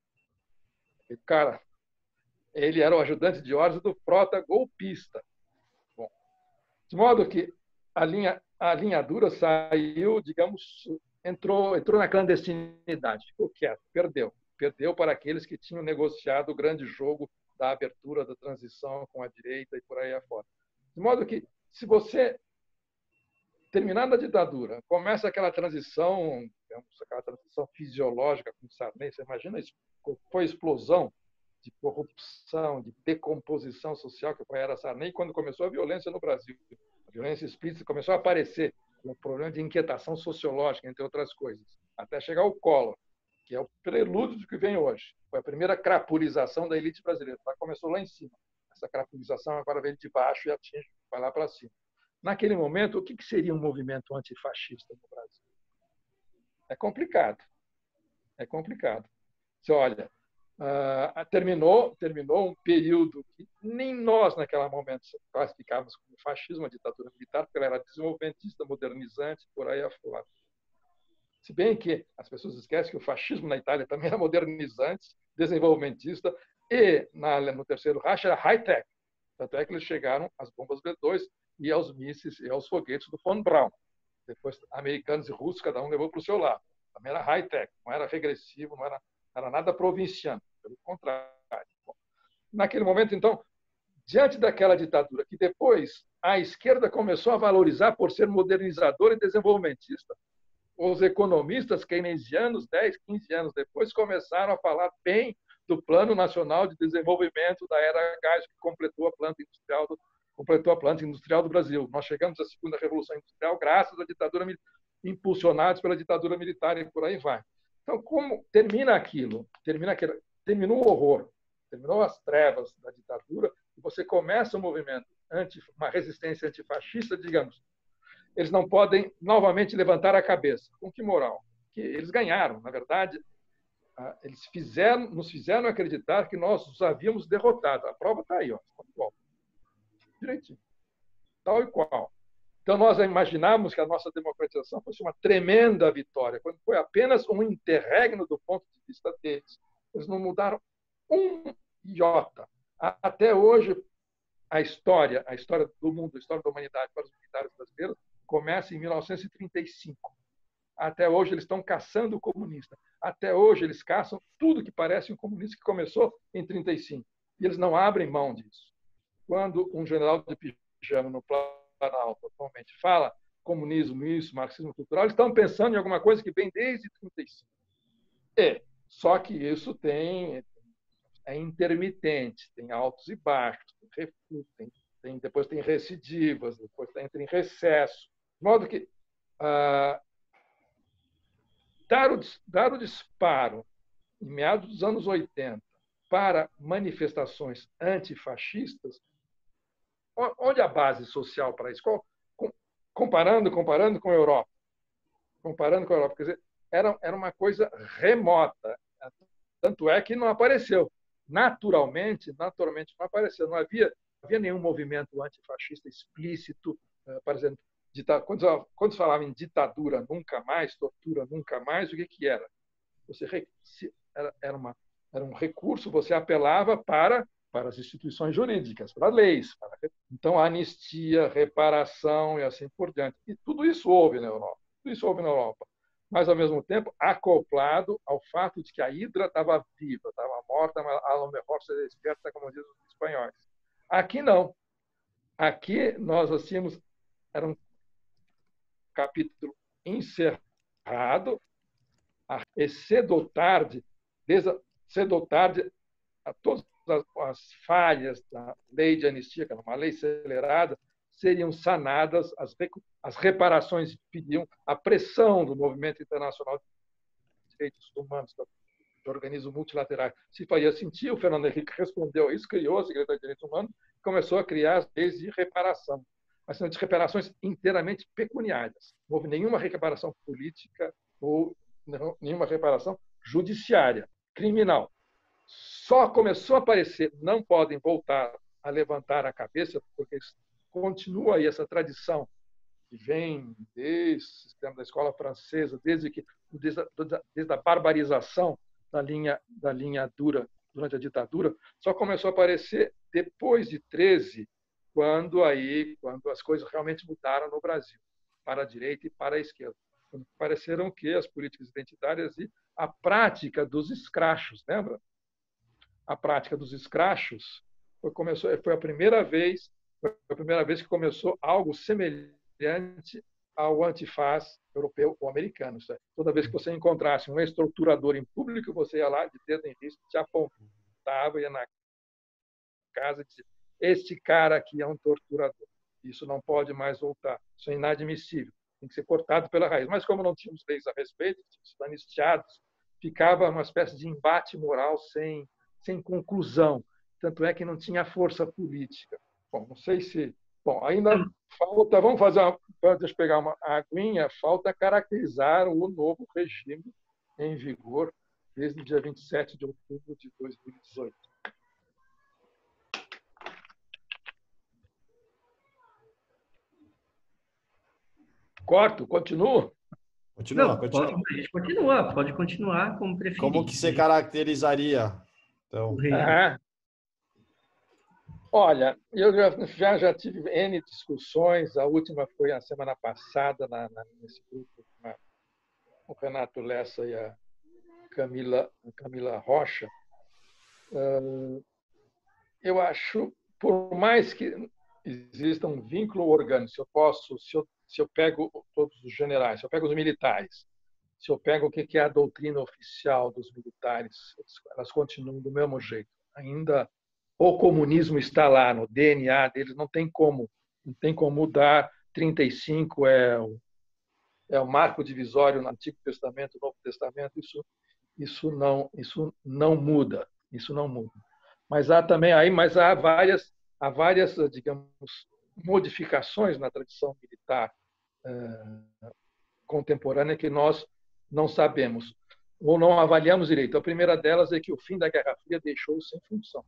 E, cara, ele era o ajudante de ordens do frota golpista. Bom, de modo que a linha, a linha dura saiu, digamos, entrou, entrou na clandestinidade, ficou quieto, perdeu. Perdeu para aqueles que tinham negociado o grande jogo da abertura, da transição com a direita e por aí afora. De modo que, se você, terminando a ditadura, começa aquela transição, digamos, aquela transição fisiológica com Sarney, você imagina, foi explosão de corrupção, de decomposição social que foi a era Sarney, quando começou a violência no Brasil. A violência explícita começou a aparecer, um problema de inquietação sociológica, entre outras coisas, até chegar ao Collor, que é o prelúdio do que vem hoje. Foi a primeira crapulização da elite brasileira. Ela começou lá em cima. Essa crapulização agora vem de baixo e atinge, vai lá para cima. Naquele momento, o que seria um movimento antifascista no Brasil? É complicado. É complicado. Você olha, Uh, terminou, terminou um período que nem nós, naquele momento, classificávamos como fascismo, a ditadura militar, porque ela era desenvolvimentista, modernizante, por aí afora. Se bem que as pessoas esquecem que o fascismo na Itália também era modernizante, desenvolvimentista, e na, no terceiro Reich era high-tech. Tanto é que eles chegaram às bombas B dois e aos mísseis e aos foguetes do von Braun. Depois, americanos e russos, cada um levou para o seu lado. Também era high-tech, não era regressivo, não era era nada provinciano, pelo contrário. Bom, naquele momento, então, diante daquela ditadura, que depois a esquerda começou a valorizar por ser modernizadora e desenvolvimentista, os economistas keynesianos, dez, quinze anos depois, começaram a falar bem do Plano Nacional de Desenvolvimento da Era Geisel, que completou a planta industrial do, completou a planta industrial do Brasil. Nós chegamos à segunda Revolução Industrial graças à ditadura, impulsionados pela ditadura militar e por aí vai. Então, como termina aquilo? Termina aquilo, terminou o horror, terminou as trevas da ditadura, e você começa um movimento, anti, uma resistência antifascista, digamos. Eles não podem novamente levantar a cabeça. Com que moral? Que eles ganharam. Na verdade, eles fizeram, nos fizeram acreditar que nós os havíamos derrotado. A prova está aí, ó, direitinho, tal e qual. Então, nós imaginávamos que a nossa democratização fosse uma tremenda vitória, quando foi apenas um interregno do ponto de vista deles. Eles não mudaram um iota. Até hoje, a história, a história do mundo, a história da humanidade para os militares brasileiros começa em mil novecentos e trinta e cinco. Até hoje, eles estão caçando o comunista. Até hoje, eles caçam tudo que parece um comunista que começou em trinta e cinco. E eles não abrem mão disso. Quando um general de pijama no plano Planalto atualmente fala comunismo, isso, marxismo cultural, eles estão pensando em alguma coisa que vem desde trinta e cinco. É, só que isso tem é intermitente, tem altos e baixos, tem refluxo, tem, tem, depois tem recidivas, depois entra em recesso. De modo que ah, dar, o, dar o disparo em meados dos anos oitenta para manifestações antifascistas, onde a base social para isso? Comparando, comparando com a Europa. Comparando com a Europa. Quer dizer, era, era uma coisa remota. Tanto é que não apareceu. Naturalmente, naturalmente não apareceu. Não havia, não havia nenhum movimento antifascista explícito. Por exemplo, quando, quando se falava em ditadura nunca mais, tortura nunca mais, o que, que era? Você, era, era uma Era um recurso, você apelava para, para as instituições jurídicas, para leis. Para... Então, anistia, reparação e assim por diante. E tudo isso houve na Europa. Tudo isso houve na Europa. Mas, ao mesmo tempo, acoplado ao fato de que a Hidra estava viva, estava morta, mas a lo mejor se desperta, como dizem os espanhóis. Aqui não. Aqui nós assistimos, era um capítulo encerrado, e cedo ou tarde, desde, cedo ou tarde, a todas as, as falhas da lei de anistia, que era uma lei acelerada, seriam sanadas, as, as reparações pediam, a pressão do movimento internacional de direitos humanos, do organismo multilateral, se faria sentir. O Fernando Henrique respondeu a isso, criou a Secretaria de Direitos Humanos, começou a criar as leis de reparação, mas são de reparações inteiramente pecuniárias. Não houve nenhuma reparação política ou não, nenhuma reparação judiciária, criminal. Só começou a aparecer, não podem voltar a levantar a cabeça, porque continua aí essa tradição que vem desde o sistema da escola francesa, desde, que, desde, a, desde a barbarização da linha, da linha dura durante a ditadura, só começou a aparecer depois de treze, quando, aí, quando as coisas realmente mudaram no Brasil, para a direita e para a esquerda. Quando apareceram que as políticas identitárias e a prática dos escrachos, lembra? A prática dos escrachos foi, começou, foi a primeira vez, foi a primeira vez que começou algo semelhante ao antifaz europeu ou americano. Toda vez que você encontrasse um ex-torturador em público, você ia lá de dedo em risco, te apontava, ia na casa e dizia: este cara aqui é um torturador. Isso não pode mais voltar. Isso é inadmissível. Tem que ser cortado pela raiz. Mas como não tínhamos leis a respeito, tínhamos anistiados, ficava uma espécie de embate moral sem, sem conclusão. Tanto é que não tinha força política. Bom, não sei se... Bom, ainda falta... Vamos fazer uma... Deixa eu pegar uma aguinha. Falta caracterizar o novo regime em vigor desde o dia vinte e sete de outubro de dois mil e dezoito. Corto? Continuo? Continua, Não, continua. pode, a gente continua, pode continuar como preferir. Como que você caracterizaria? Então... Ah, olha, eu já, já tive N discussões, a última foi a semana passada, na, na, nesse grupo, com o Renato Lessa e a Camila, a Camila Rocha. Uh, eu acho, por mais que exista um vínculo orgânico, se eu posso, se eu Se eu pego todos os generais, se eu pego os militares, se eu pego o que é a doutrina oficial dos militares, elas continuam do mesmo jeito. Ainda o comunismo está lá no D N A deles, não tem como, não tem como mudar. trinta e cinco é o, é o marco divisório no Antigo Testamento, no Novo Testamento. Isso, isso não, isso não muda, isso não muda. Mas há também aí, mas há várias, há várias, digamos, modificações na tradição militar eh, contemporânea que nós não sabemos ou não avaliamos direito. A primeira delas é que o fim da Guerra Fria deixou sem função.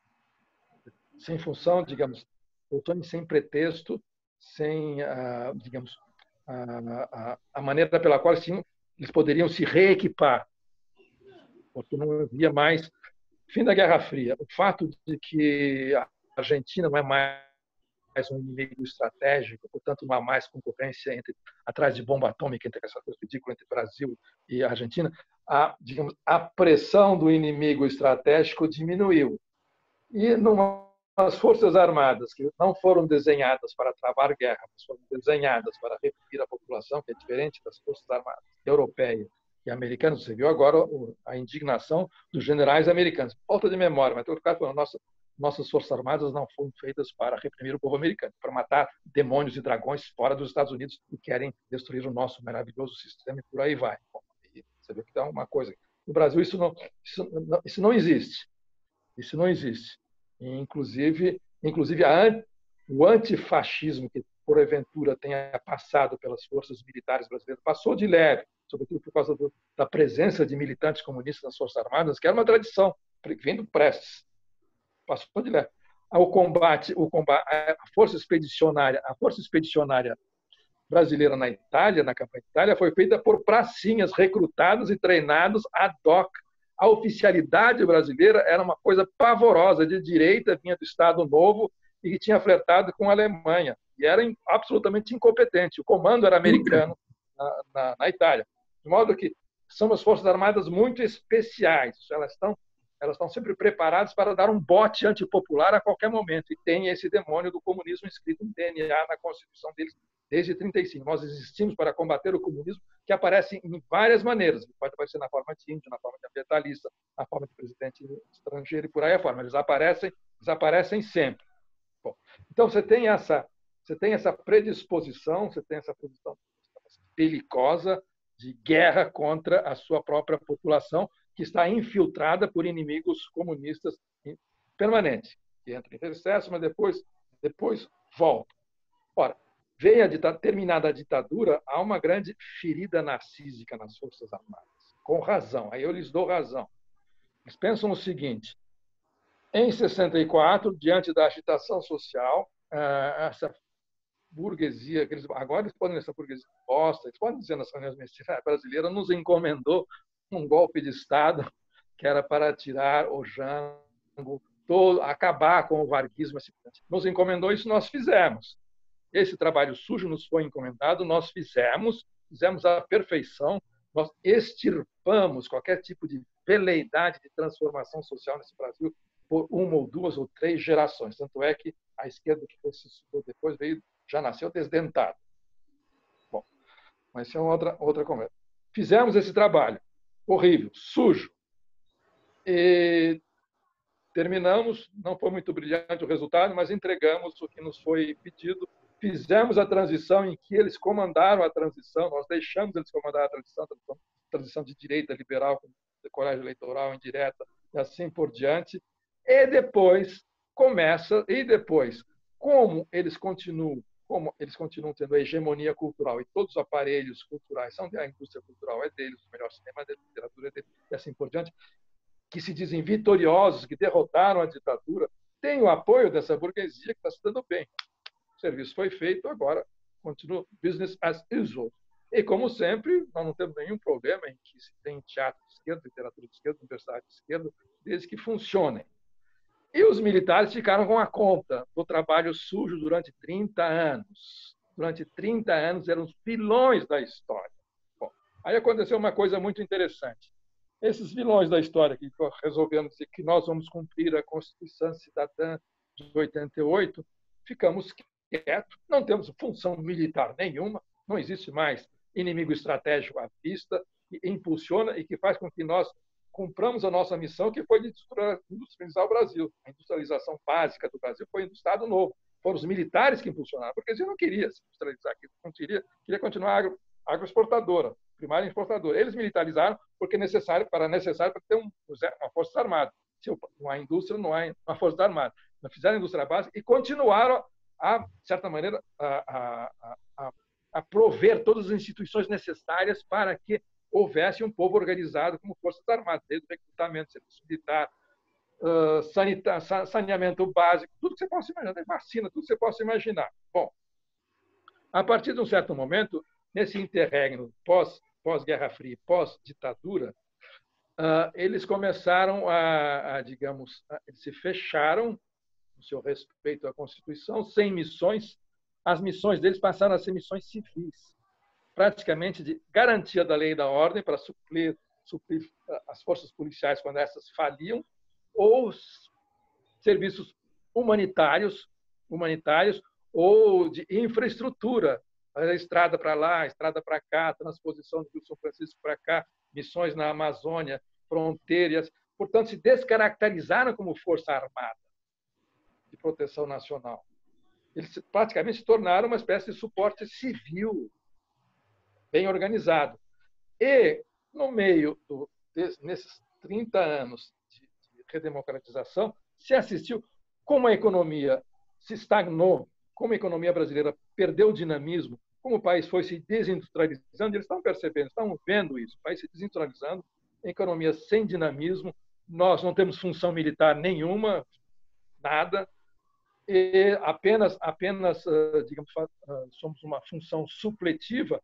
Sem função, digamos, voltou sem pretexto, sem, ah, digamos, a, a, a maneira pela qual sim, eles poderiam se reequipar, porque não havia mais fim da Guerra Fria. O fato de que a Argentina não é mais mais um inimigo estratégico, portanto, não há mais concorrência entre, atrás de bomba atômica, entre essa coisa ridícula entre Brasil e Argentina, a, digamos, a pressão do inimigo estratégico diminuiu. E numa, as Forças Armadas, que não foram desenhadas para travar guerra, mas foram desenhadas para reprimir a população, que é diferente das Forças Armadas europeias e americanas, você viu agora a indignação dos generais americanos. Falta de memória, mas tem que ficar falando, nossa, nossas Forças Armadas não foram feitas para reprimir o povo americano, para matar demônios e dragões fora dos Estados Unidos que querem destruir o nosso maravilhoso sistema e por aí vai. Bom, você vê que dá uma coisa. No Brasil, isso não, isso não, isso não existe. Isso não existe. E, inclusive, inclusive a, o antifascismo que, porventura, tenha passado pelas forças militares brasileiras, passou de leve, sobretudo por causa do, da presença de militantes comunistas nas Forças Armadas, que era uma tradição, vem do Prestes. Passou de leve. O combate, o combate, a força expedicionária, a força expedicionária brasileira na Itália, na campanha de Itália, foi feita por pracinhas recrutados e treinados ad hoc A oficialidade brasileira era uma coisa pavorosa, de direita, vinha do Estado Novo e que tinha flertado com a Alemanha. E era absolutamente incompetente. O comando era americano na, na, na Itália. De modo que são as Forças Armadas muito especiais. Elas estão, elas estão sempre preparadas para dar um bote antipopular a qualquer momento. E tem esse demônio do comunismo escrito em D N A na Constituição deles desde trinta e cinco. Nós existimos para combater o comunismo, que aparece em várias maneiras. Pode aparecer na forma de índio, na forma de ambientalista, na forma de presidente estrangeiro e por aí afora. Eles aparecem, eles aparecem sempre. Bom, então, você tem essa, você tem essa predisposição, você tem essa posição belicosa de guerra contra a sua própria população, que está infiltrada por inimigos comunistas permanentes, que entram em recesso, mas depois, depois voltam. Ora, vem a ditadura, terminada a ditadura, há uma grande ferida narcísica nas Forças Armadas, com razão. Aí eu lhes dou razão. Eles pensam o seguinte: em sessenta e quatro, diante da agitação social, essa burguesia, agora eles podem essa burguesia bosta, eles podem dizer nas reuniões brasileiras, nos encomendou um golpe de Estado que era para tirar o Jango, todo, acabar com o varguismo. Nos encomendou isso, nós fizemos. Esse trabalho sujo nos foi encomendado, nós fizemos, fizemos à perfeição, nós extirpamos qualquer tipo de veleidade de transformação social nesse Brasil por uma ou duas ou três gerações. Tanto é que a esquerda que se estudou depois veio, já nasceu desdentada. Bom, mas isso é outra, outra conversa. Fizemos esse trabalho horrível, sujo. E terminamos, não foi muito brilhante o resultado, mas entregamos o que nos foi pedido. Fizemos a transição em que eles comandaram a transição, nós deixamos eles comandar a transição, a transição de direita liberal, com colégio eleitoral indireta, e assim por diante. E depois começa, e depois, como eles continuam, como eles continuam tendo a hegemonia cultural e todos os aparelhos culturais são da indústria cultural, é deles, o melhor cinema é deles, a literatura é deles, e assim por diante, que se dizem vitoriosos, que derrotaram a ditadura, tem o apoio dessa burguesia que está se dando bem. O serviço foi feito, agora continua business as usual. E, como sempre, nós não temos nenhum problema em que se tem teatro de esquerda, literatura de esquerda, universidade de esquerda, desde que funcionem. E os militares ficaram com a conta do trabalho sujo durante trinta anos. Durante trinta anos eram os vilões da história. Bom, aí aconteceu uma coisa muito interessante. Esses vilões da história que resolvemos dizer que nós vamos cumprir a Constituição Cidadã de oitenta e oito, ficamos quietos, não temos função militar nenhuma, não existe mais inimigo estratégico à vista, que impulsiona e que faz com que nós cumpramos a nossa missão, que foi de industrializar o Brasil. A industrialização básica do Brasil foi do Estado Novo. Foram os militares que impulsionaram, porque eles não queriam se industrializar, não queria, queria continuar agro, agroexportadora, primária exportadora. Eles militarizaram porque necessário, para necessário para ter um, uma força armada. Se não há indústria, não há uma força armada. Não fizeram a indústria básica e continuaram a, de certa maneira, a, a, a, a prover todas as instituições necessárias para que houvesse um povo organizado como forças armadas, desde o recrutamento, serviço militar, uh, sanita, saneamento básico, tudo que você possa imaginar, vacina, tudo que você possa imaginar. Bom, a partir de um certo momento, nesse interregno pós, pós-Guerra Fria, pós-ditadura, uh, eles começaram a, a digamos, a, eles se fecharam no seu respeito à Constituição, sem missões. As missões deles passaram a ser missões civis, praticamente de garantia da lei e da ordem para suprir, suprir as forças policiais quando essas faliam, ou serviços humanitários, humanitários ou de infraestrutura, a estrada para lá, a estrada para cá, a transposição do Rio São Francisco para cá, missões na Amazônia, fronteiras. Portanto, se descaracterizaram como força armada de proteção nacional. Eles praticamente se tornaram uma espécie de suporte civil bem organizado. E, no meio, do, nesses trinta anos de, de redemocratização, se assistiu como a economia se estagnou, como a economia brasileira perdeu o dinamismo, como o país foi se desindustrializando, eles estão percebendo, estão vendo isso, o país se desindustrializando, a economia sem dinamismo, nós não temos função militar nenhuma, nada, e apenas, apenas digamos, somos uma função supletiva,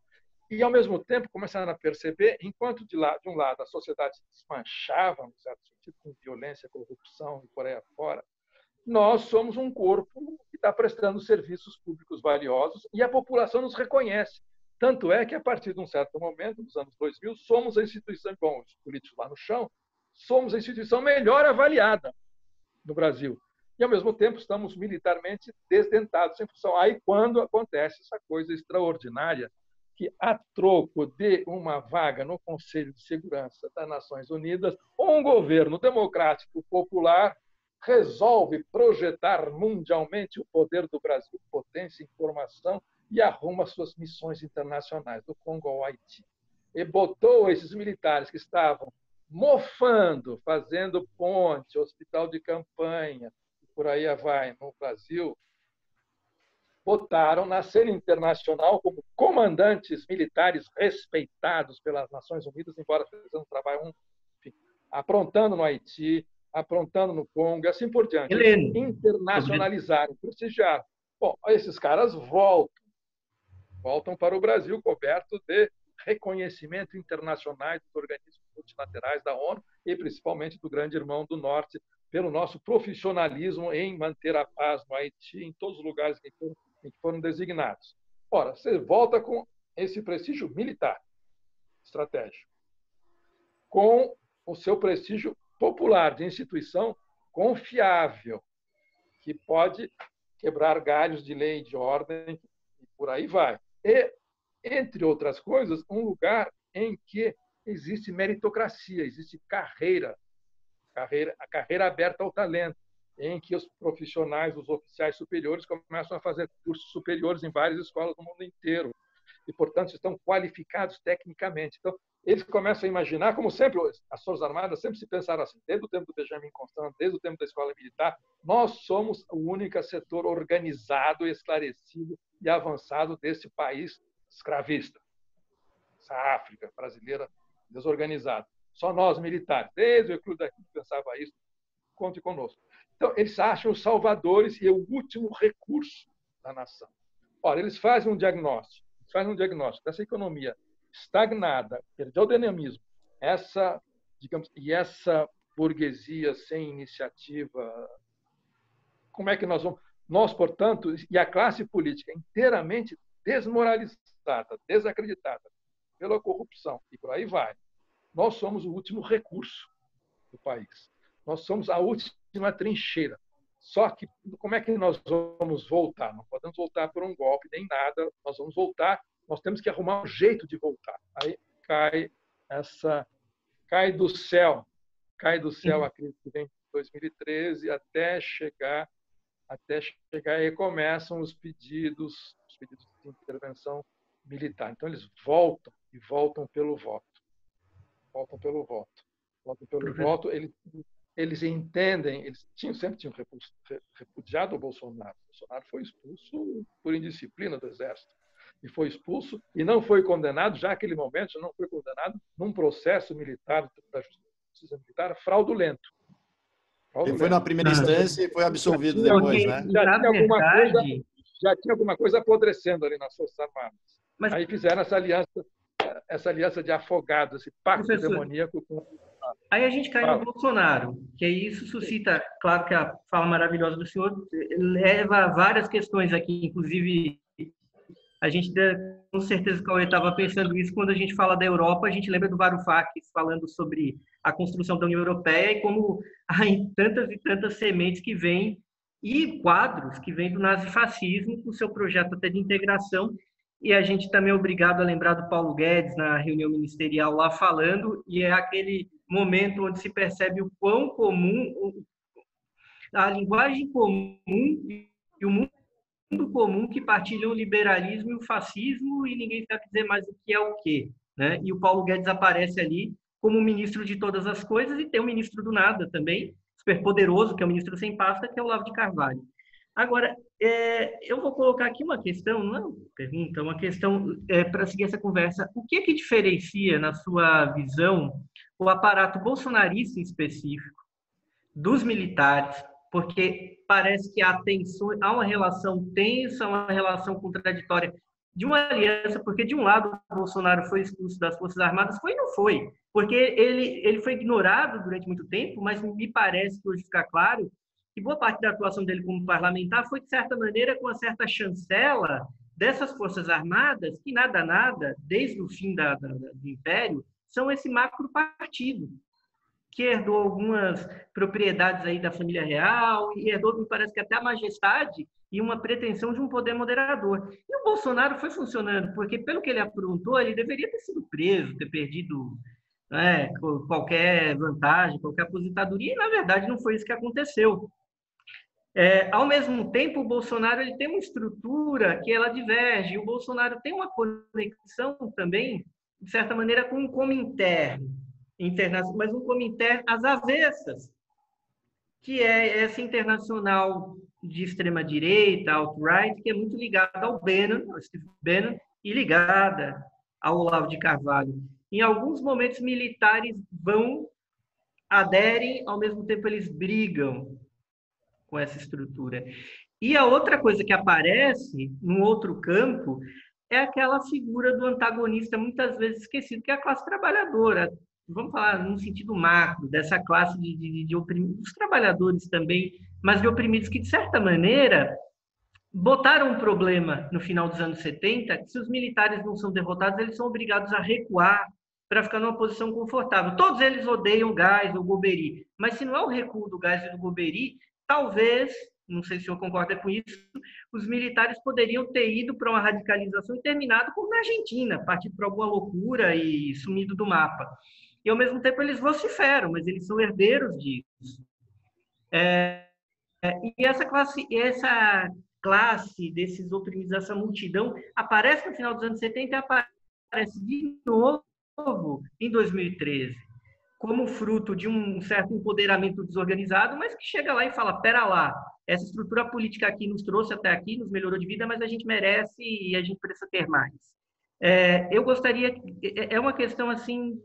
e, ao mesmo tempo, começaram a perceber, enquanto de, lá, de um lado a sociedade se desmanchava, no certo sentido, com violência, corrupção e por aí afora, nós somos um corpo que está prestando serviços públicos valiosos e a população nos reconhece. Tanto é que, a partir de um certo momento, nos anos dois mil, somos a instituição, bom, os políticos lá no chão, somos a instituição melhor avaliada no Brasil. E, ao mesmo tempo, estamos militarmente desdentados em função. Aí, quando acontece essa coisa extraordinária, que, a troco de uma vaga no Conselho de Segurança das Nações Unidas, um governo democrático popular resolve projetar mundialmente o poder do Brasil, potência e informação, e arruma suas missões internacionais, do Congo ao Haiti. E botou esses militares que estavam mofando, fazendo ponte, hospital de campanha, por aí vai, no Brasil, botaram na cena internacional como comandantes militares respeitados pelas Nações Unidas, embora fazendo um trabalho, enfim, aprontando no Haiti, aprontando no Congo, e assim por diante. Heleno. Internacionalizaram, prestigiaram. Bom, esses caras voltam, voltam para o Brasil coberto de reconhecimento internacionais dos organismos multilaterais da ONU e principalmente do Grande Irmão do Norte, pelo nosso profissionalismo em manter a paz no Haiti, em todos os lugares em que foram, em que foram designados. Ora, você volta com esse prestígio militar estratégico, com o seu prestígio popular de instituição confiável, que pode quebrar galhos de lei e de ordem, e por aí vai. E, entre outras coisas, um lugar em que existe meritocracia, existe carreira, carreira, a carreira aberta ao talento, em que os profissionais, os oficiais superiores, começam a fazer cursos superiores em várias escolas do mundo inteiro e, portanto, estão qualificados tecnicamente. Então, eles começam a imaginar, como sempre, as Forças Armadas sempre se pensaram assim, desde o tempo do Benjamin Constant, desde o tempo da escola militar, nós somos o único setor organizado, esclarecido e avançado desse país escravista. Essa África brasileira desorganizada. Só nós, militares, desde o Eclúdio daqui pensava isso, conte conosco. Então, eles acham os salvadores e é o último recurso da nação. Ora, eles fazem um diagnóstico, fazem um diagnóstico dessa economia estagnada, perdeu o dinamismo, essa, digamos, e essa burguesia sem iniciativa, como é que nós vamos... Nós, portanto, e a classe política inteiramente desmoralizada, desacreditada pela corrupção, e por aí vai, nós somos o último recurso do país. Nós somos a última trincheira. Só que como é que nós vamos voltar? Não podemos voltar por um golpe nem nada. Nós vamos voltar. Nós temos que arrumar um jeito de voltar. Aí cai essa, cai do céu, cai do céu a crise que vem de dois mil e treze até chegar, até chegar e começam os pedidos, os pedidos de intervenção militar. Então eles voltam e voltam pelo voto. Voltam pelo voto. Voltam pelo uhum. voto. Eles, eles entendem, eles tinham, sempre tinham repudiado o Bolsonaro. O Bolsonaro foi expulso por indisciplina do Exército. E foi expulso e não foi condenado, já naquele momento, não foi condenado num processo militar, da justiça militar, fraudulento. fraudulento. Ele foi na primeira instância e foi absolvido já depois, tinha, né? Já tinha, alguma coisa, já tinha alguma coisa apodrecendo ali nas Forças Armadas. Mas... Aí fizeram essa aliança, essa aliança de afogados, esse pacto Professor, demoníaco com... Aí a gente cai Fala. no Bolsonaro, que isso suscita, claro que a fala maravilhosa do senhor leva a várias questões aqui, inclusive a gente, com certeza, que eu estava pensando isso, quando a gente fala da Europa, a gente lembra do Varoufakis falando sobre a construção da União Europeia e como há tantas e tantas sementes que vêm, e quadros que vêm do nazifascismo, com o seu projeto até de integração. E a gente também é obrigado a lembrar do Paulo Guedes na reunião ministerial lá falando, e é aquele momento onde se percebe o quão comum, a linguagem comum e o mundo comum que partilham o liberalismo e o fascismo, e ninguém sabe dizer mais o que é o quê, né? E o Paulo Guedes aparece ali como ministro de todas as coisas, e tem um ministro do nada também, super poderoso, que é o ministro sem pasta, que é o Olavo de Carvalho. Agora, é, eu vou colocar aqui uma questão, não é uma pergunta, uma questão é, para seguir essa conversa. O que é que diferencia, na sua visão, o aparato bolsonarista em específico dos militares? Porque parece que há, tensão, há uma relação tensa, uma relação contraditória de uma aliança, porque de um lado o Bolsonaro foi expulso das Forças Armadas, foi e não foi, porque ele, ele foi ignorado durante muito tempo, mas me parece que hoje fica claro que boa parte da atuação dele como parlamentar foi, de certa maneira, com uma certa chancela dessas Forças Armadas, que nada, nada, desde o fim da, da, do Império, são esse macro partido, que herdou algumas propriedades aí da família real, e herdou, me parece que até a majestade e uma pretensão de um poder moderador. E o Bolsonaro foi funcionando, porque pelo que ele aprontou, ele deveria ter sido preso, ter perdido, né, qualquer vantagem, qualquer aposentadoria, e na verdade não foi isso que aconteceu. É, ao mesmo tempo, o Bolsonaro ele tem uma estrutura que ela diverge, o Bolsonaro tem uma conexão também, de certa maneira, com um Comintern, internacional, mas um Comintern às avessas, que é essa internacional de extrema-direita, alt-right, que é muito ligada ao Bannon, ao Steve Bannon, e ligada ao Olavo de Carvalho. Em alguns momentos, militares vão, aderem, ao mesmo tempo eles brigam com essa estrutura. E a outra coisa que aparece, num outro campo, é aquela figura do antagonista, muitas vezes esquecido, que é a classe trabalhadora. Vamos falar num sentido macro, dessa classe de, de, de oprimidos, dos trabalhadores também, mas de oprimidos que, de certa maneira, botaram um problema no final dos anos setenta, que se os militares não são derrotados, eles são obrigados a recuar para ficar numa posição confortável. Todos eles odeiam o Gás ou o Golbery, mas se não é o recuo do Gás e do Golbery, talvez, não sei se o senhor concorda com isso, os militares poderiam ter ido para uma radicalização e terminado como na Argentina, partido para alguma loucura e sumido do mapa. E, ao mesmo tempo, eles vociferam, mas eles são herdeiros disso. É, e essa classe, essa classe desses oprimidos, essa multidão, aparece no final dos anos setenta e aparece de novo em dois mil e treze, como fruto de um certo empoderamento desorganizado, mas que chega lá e fala, pera lá, essa estrutura política aqui nos trouxe até aqui, nos melhorou de vida, mas a gente merece e a gente precisa ter mais. É, eu gostaria, é uma questão assim,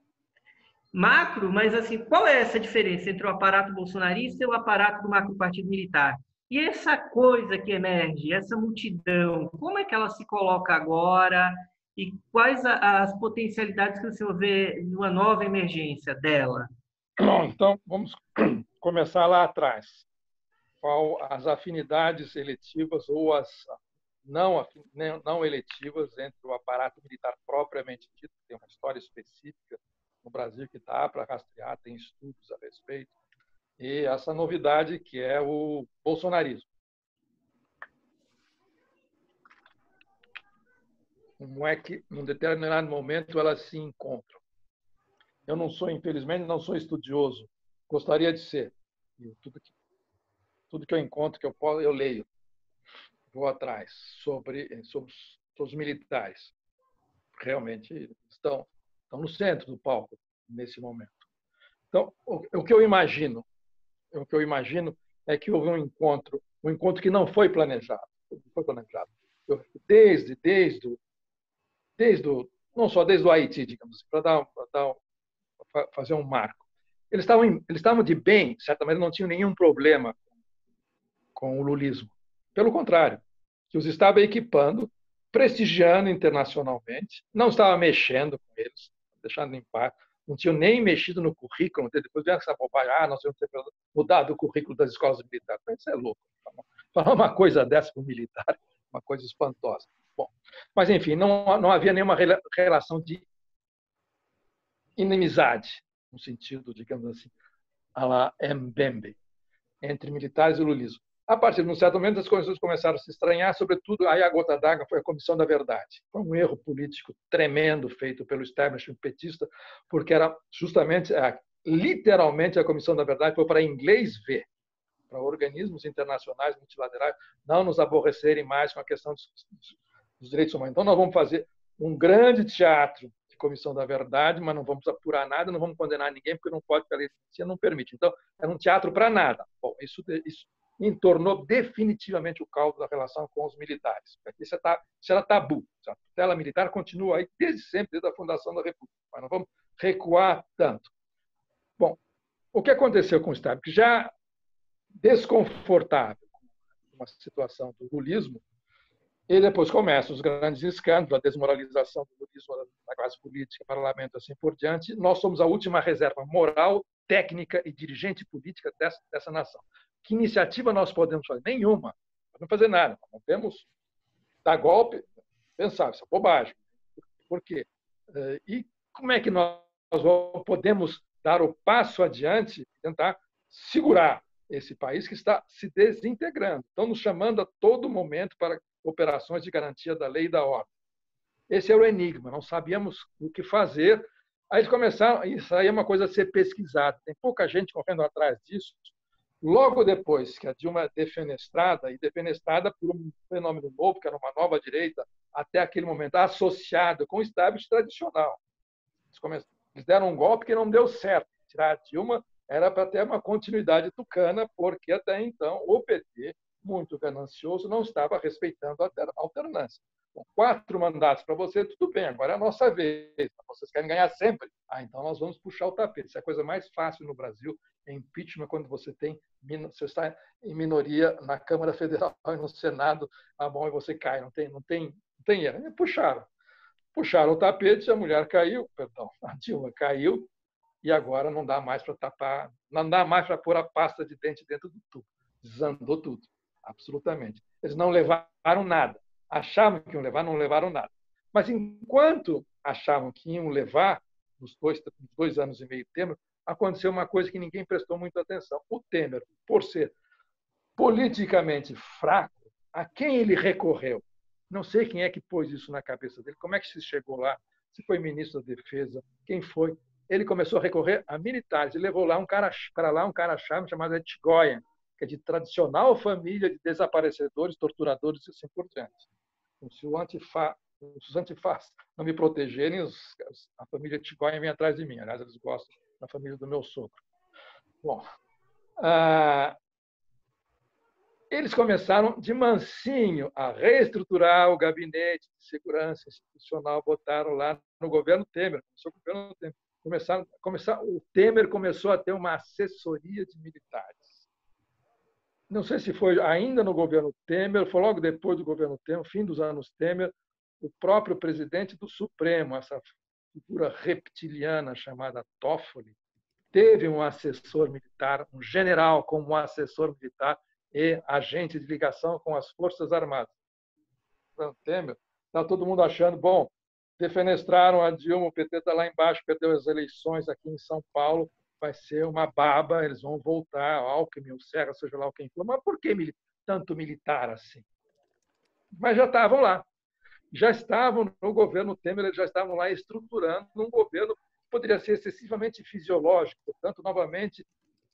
macro, mas assim, qual é essa diferença entre o aparato bolsonarista e o aparato do macro partido militar? E essa coisa que emerge, essa multidão, como é que ela se coloca agora? E quais as potencialidades que o senhor vê de uma nova emergência dela? Bom, então, vamos começar lá atrás. Qual as afinidades eletivas ou as não, não eletivas entre o aparato militar propriamente dito, que tem uma história específica no Brasil que dá para rastrear, tem estudos a respeito, e essa novidade que é o bolsonarismo. Como é que, num determinado momento, elas se encontram? Eu não sou, infelizmente, não sou estudioso. Gostaria de ser. Tudo que, tudo que eu encontro, que eu posso, eu leio. Vou atrás sobre, sobre, os, sobre os militares. Realmente estão, estão no centro do palco nesse momento. Então, o, o que eu imagino, o que eu imagino é que houve um encontro, um encontro que não foi planejado. Não foi planejado. Eu, desde, desde o Desde o, não só desde o Haiti, digamos, para dar, para dar, fazer um marco. Eles estavam, eles estavam de bem, certamente não tinham nenhum problema com o lulismo. Pelo contrário, que os estava equipando, prestigiando internacionalmente, não estava mexendo com eles, deixando em paz, não tinham nem mexido no currículo, depois vieram essa bobagem, ah, nós temos que mudar o currículo das escolas militares. Isso é louco. Falar uma coisa dessa para o militar, uma coisa espantosa. Bom, mas, enfim, não, não havia nenhuma relação de inimizade, no sentido, digamos assim, à la Mbembe, entre militares e lulismo. A partir de um certo momento, as coisas começaram a se estranhar, sobretudo, aí a gota d'água foi a Comissão da Verdade. Foi um erro político tremendo feito pelo establishment petista, porque era justamente, literalmente, a Comissão da Verdade foi para inglês ver, para organismos internacionais multilaterais não nos aborrecerem mais com a questão dos, dos direitos humanos. Então, nós vamos fazer um grande teatro de Comissão da Verdade, mas não vamos apurar nada, não vamos condenar ninguém, porque não pode, porque a lei não permite. Então, era um teatro para nada. Bom, isso, isso entornou definitivamente o caldo da relação com os militares. Isso, é, isso era tabu. A tutela militar continua aí desde sempre, desde a fundação da República, mas não vamos recuar tanto. Bom, o que aconteceu com o Estado? Que já desconfortável com uma situação do lulismo, E depois começam os grandes escândalos, a desmoralização do turismo da classe política, parlamento, assim por diante. Nós somos a última reserva moral, técnica e dirigente política dessa, dessa nação. Que iniciativa nós podemos fazer? Nenhuma. Não podemos fazer nada. Não temos dar golpe, pensar, isso é bobagem. Por quê? E como é que nós podemos dar o passo adiante e tentar segurar esse país que está se desintegrando? Estão nos chamando a todo momento para operações de garantia da lei e da ordem. Esse é o enigma, não sabíamos o que fazer. Aí eles começaram, isso aí é uma coisa a ser pesquisada, tem pouca gente correndo atrás disso. Logo depois que a Dilma é defenestrada, e defenestrada por um fenômeno novo, que era uma nova direita, até aquele momento associado com o establishment tradicional. Eles, começaram, eles deram um golpe que não deu certo. Tirar a Dilma era para ter uma continuidade tucana, porque até então o P T, muito ganancioso, não estava respeitando a alternância. Bom, quatro mandatos para você, tudo bem, agora é a nossa vez. Vocês querem ganhar sempre? Ah, então nós vamos puxar o tapete. Isso é a coisa mais fácil no Brasil, é impeachment, quando você tem você está em minoria na Câmara Federal e no Senado, ah, bom, e você cai, não tem, não tem, não tem erro. E puxaram. Puxaram o tapete, a mulher caiu, perdão, a Dilma caiu, e agora não dá mais para tapar, não dá mais para pôr a pasta de dente dentro do tubo. Desandou tudo, absolutamente. Eles não levaram nada. Achavam que iam levar, não levaram nada. Mas enquanto achavam que iam levar, nos dois, nos dois anos e meio Temer, aconteceu uma coisa que ninguém prestou muita atenção. O Temer, por ser politicamente fraco, a quem ele recorreu? Não sei quem é que pôs isso na cabeça dele, como é que se chegou lá, se foi ministro da Defesa, quem foi. Ele começou a recorrer a militares e levou lá um cara, para lá um cara-chave chamado Etchegoyen, que é de tradicional família de desaparecedores, torturadores e assim por diante. Então, se o antifa, os antifaz não me protegerem, os, a família Etchegoyen vem atrás de mim. Aliás, eles gostam da família do meu sogro. Bom, ah, eles começaram de mansinho a reestruturar o gabinete de segurança institucional, botaram lá no governo Temer. Começou o governo Temer. Começaram, começaram, o Temer começou a ter uma assessoria de militares. Não sei se foi ainda no governo Temer, foi logo depois do governo Temer, fim dos anos Temer, o próprio presidente do Supremo, essa figura reptiliana chamada Toffoli, teve um assessor militar, um general como um assessor militar e agente de ligação com as Forças Armadas. Temer, está todo mundo achando, bom, defenestraram a Dilma, o P T está lá embaixo, perdeu as eleições aqui em São Paulo, vai ser uma baba, eles vão voltar, Alckmin, o Serra, seja lá quem for. Mas por que tanto militar assim? Mas já estavam lá. Já estavam no governo Temer, eles já estavam lá estruturando um governo que poderia ser excessivamente fisiológico. Portanto, novamente,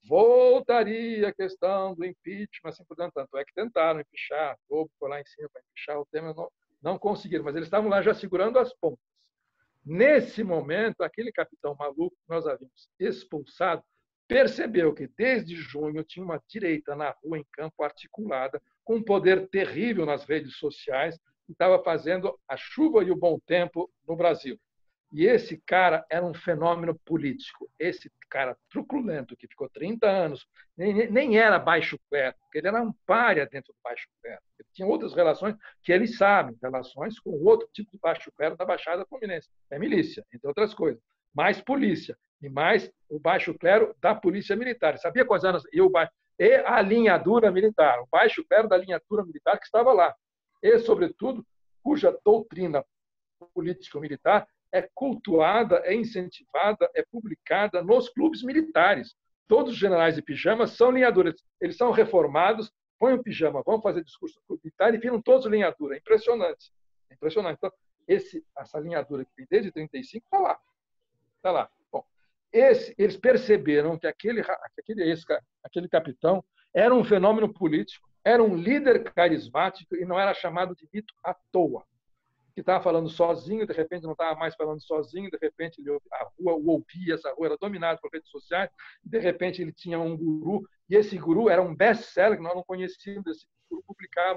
voltaria a questão do impeachment, assim por diante. Tanto é que tentaram empichar, o Globo foi lá em cima para empichar, o Temer não, não conseguiram, mas eles estavam lá já segurando as pontas. Nesse momento, aquele capitão maluco que nós havíamos expulsado percebeu que, desde junho, tinha uma direita na rua, em campo, articulada, com um poder terrível nas redes sociais, que estava fazendo a chuva e o bom tempo no Brasil. E esse cara era um fenômeno político. Esse cara truculento, que ficou trinta anos, nem, nem era baixo clero, porque ele era um pária dentro do baixo clero. Ele tinha outras relações que eles sabem, relações com outro tipo de baixo clero da Baixada Fluminense. É milícia, entre outras coisas. Mais polícia e mais o baixo clero da polícia militar. Sabia quais anos? E, o ba... e a alinhadura militar, o baixo clero da alinhadura militar que estava lá. E, sobretudo, cuja doutrina político-militar é cultuada, é incentivada, é publicada nos clubes militares. Todos os generais de pijama são linhaduras. Eles são reformados, põem o pijama, vão fazer discurso militar e viram todos linhadura. É impressionante. É impressionante. Então, esse, essa linhadura que tem desde trinta e cinco está lá. Está lá. Bom, esse, eles perceberam que aquele, aquele, esse, aquele capitão era um fenômeno político, era um líder carismático e não era chamado de mito à toa. Que estava falando sozinho, de repente não estava mais falando sozinho, de repente ele, a rua o ouvia, essa rua era dominada por redes sociais, de repente ele tinha um guru, e esse guru era um best-seller, que nós não conhecíamos, esse guru publicava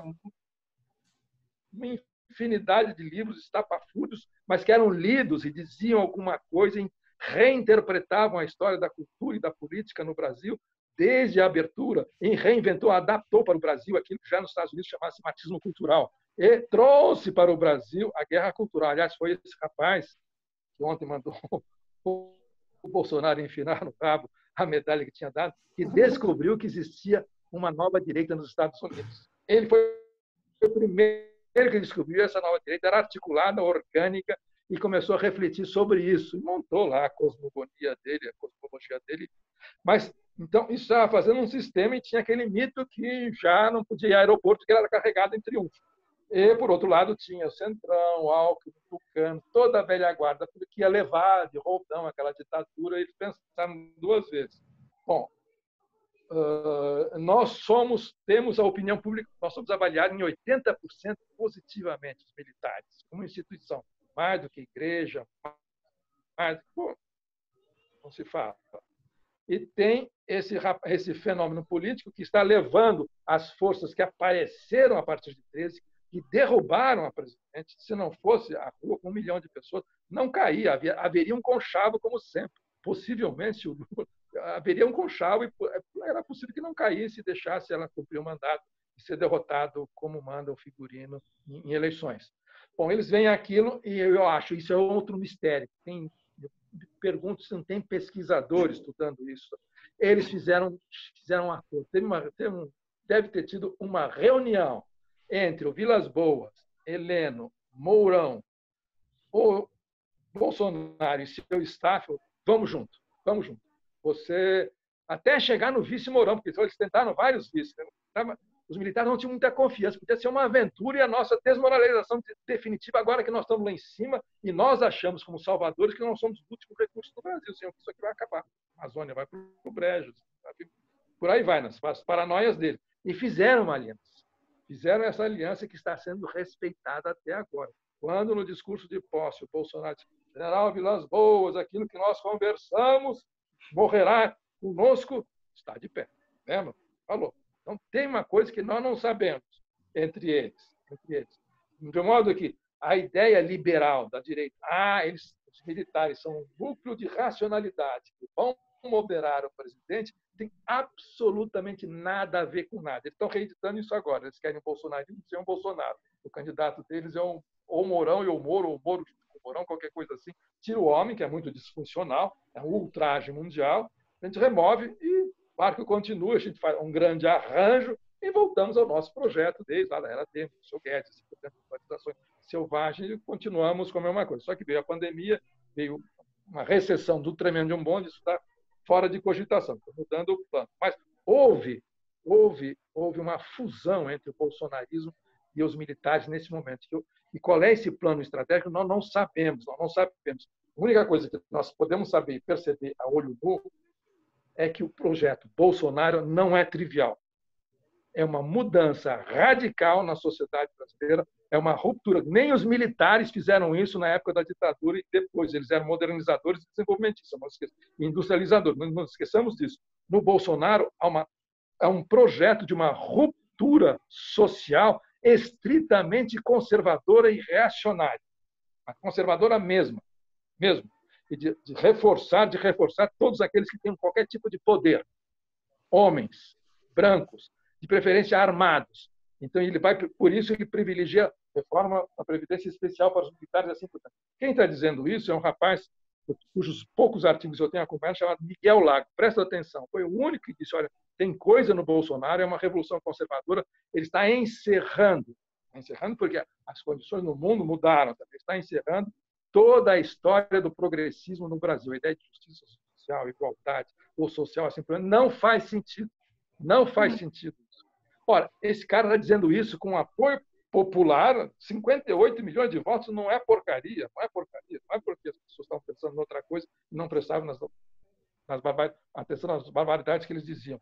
uma infinidade de livros estapafúrdios, mas que eram lidos e diziam alguma coisa, reinterpretavam a história da cultura e da política no Brasil, desde a abertura, e reinventou, adaptou para o Brasil aquilo que já nos Estados Unidos chamasse marxismo cultural, e trouxe para o Brasil a guerra cultural. Aliás, foi esse rapaz que ontem mandou o Bolsonaro enfinar no rabo a medalha que tinha dado, que descobriu que existia uma nova direita nos Estados Unidos. Ele foi o primeiro que descobriu essa nova direita, era articulada, orgânica, e começou a refletir sobre isso. E montou lá a cosmogonia dele, a cosmologia dele. Mas, então, isso estava fazendo um sistema e tinha aquele mito que já não podia ir ao aeroporto, porque ele era carregado em triunfo. E, por outro lado, tinha o Centrão, o Alckmin, o Tucano, toda a velha guarda, que ia levar de roldão aquela ditadura, e eles pensaram duas vezes. Bom, uh, nós somos, temos a opinião pública, nós somos avaliados em oitenta por cento positivamente, os militares, como instituição, mais do que igreja, mais, pô, não se fala. E tem esse, esse fenômeno político que está levando as forças que apareceram a partir de treze, que derrubaram a presidente. Se não fosse a rua com um milhão de pessoas, não caía, havia, haveria um conchavo, como sempre. Possivelmente, o Lula, haveria um conchavo e era possível que não caísse e deixasse ela cumprir o mandato e ser derrotado, como manda o figurino, em, em eleições. Bom, eles veem aquilo e eu acho, isso é outro mistério. Tem, eu pergunto se não tem pesquisador estudando isso. Eles fizeram, fizeram um acordo. Teve uma, teve um, deve ter tido uma reunião entre o Vilas Boas, Heleno, Mourão, o Bolsonaro e seu staff. Vamos junto, vamos junto. Você, até chegar no vice Mourão, porque eles tentaram vários vices. Né? Os militares não tinham muita confiança, podia ser uma aventura e a nossa desmoralização definitiva agora que nós estamos lá em cima e nós achamos, como salvadores, que nós somos o último recurso do Brasil. Senhor, isso aqui vai acabar. A Amazônia vai para o brejo. Por aí vai, nas paranoias dele. E fizeram uma aliança. Fizeram essa aliança que está sendo respeitada até agora. Quando, no discurso de posse, o Bolsonaro disse, General Vilas Boas, aquilo que nós conversamos morrerá conosco, está de pé. Lembra? Falou. Então, tem uma coisa que nós não sabemos entre eles. Entre eles. De modo que a ideia liberal da direita, ah, eles, os militares são um núcleo de racionalidade, que vão moderar o presidente, tem absolutamente nada a ver com nada. Eles estão reeditando isso agora. Eles querem o Bolsonaro sem um Bolsonaro. O candidato deles é um, ou o Mourão e o Moro, ou o Moro o Mourão, qualquer coisa assim. Tira o homem, que é muito disfuncional, é um ultraje mundial, a gente remove e o barco continua, a gente faz um grande arranjo e voltamos ao nosso projeto desde lá da era Temer, o seu Guedes, cinco por cento de privatizações selvagens, e continuamos com a mesma coisa. Só que veio a pandemia, veio uma recessão do tremendo de um bonde, isso está fora de cogitação, estou mudando o plano. Mas houve, houve, houve uma fusão entre o bolsonarismo e os militares nesse momento. E qual é esse plano estratégico? Nós não sabemos, nós não sabemos. A única coisa que nós podemos saber e perceber a olho nu é que o projeto Bolsonaro não é trivial. É uma mudança radical na sociedade brasileira, é uma ruptura. Nem os militares fizeram isso na época da ditadura e depois. Eles eram modernizadores e desenvolvimentistas, industrializadores. Não nos esqueçamos disso. No Bolsonaro, há, uma, há um projeto de uma ruptura social estritamente conservadora e reacionária. A conservadora mesma, mesmo. E de, de reforçar, de reforçar todos aqueles que têm qualquer tipo de poder. Homens, brancos, de preferência armados. Então, ele vai, por isso, ele privilegia a reforma da Previdência Especial para os militares, assim por diante. Quem está dizendo isso é um rapaz cujos poucos artigos eu tenho acompanhado, chamado Miguel Lago. Presta atenção, foi o único que disse, olha, tem coisa no Bolsonaro, é uma revolução conservadora, ele está encerrando, encerrando porque as condições no mundo mudaram, ele está encerrando toda a história do progressismo no Brasil. A ideia de justiça social, igualdade, ou social, assim por diante, não faz sentido. Não faz sentido. Ora, esse cara está dizendo isso com apoio popular, cinquenta e oito milhões de votos não é porcaria, não é porcaria, não é porque as pessoas estavam pensando em outra coisa e não prestavam nas, nas barbaridades, atenção nas barbaridades que eles diziam.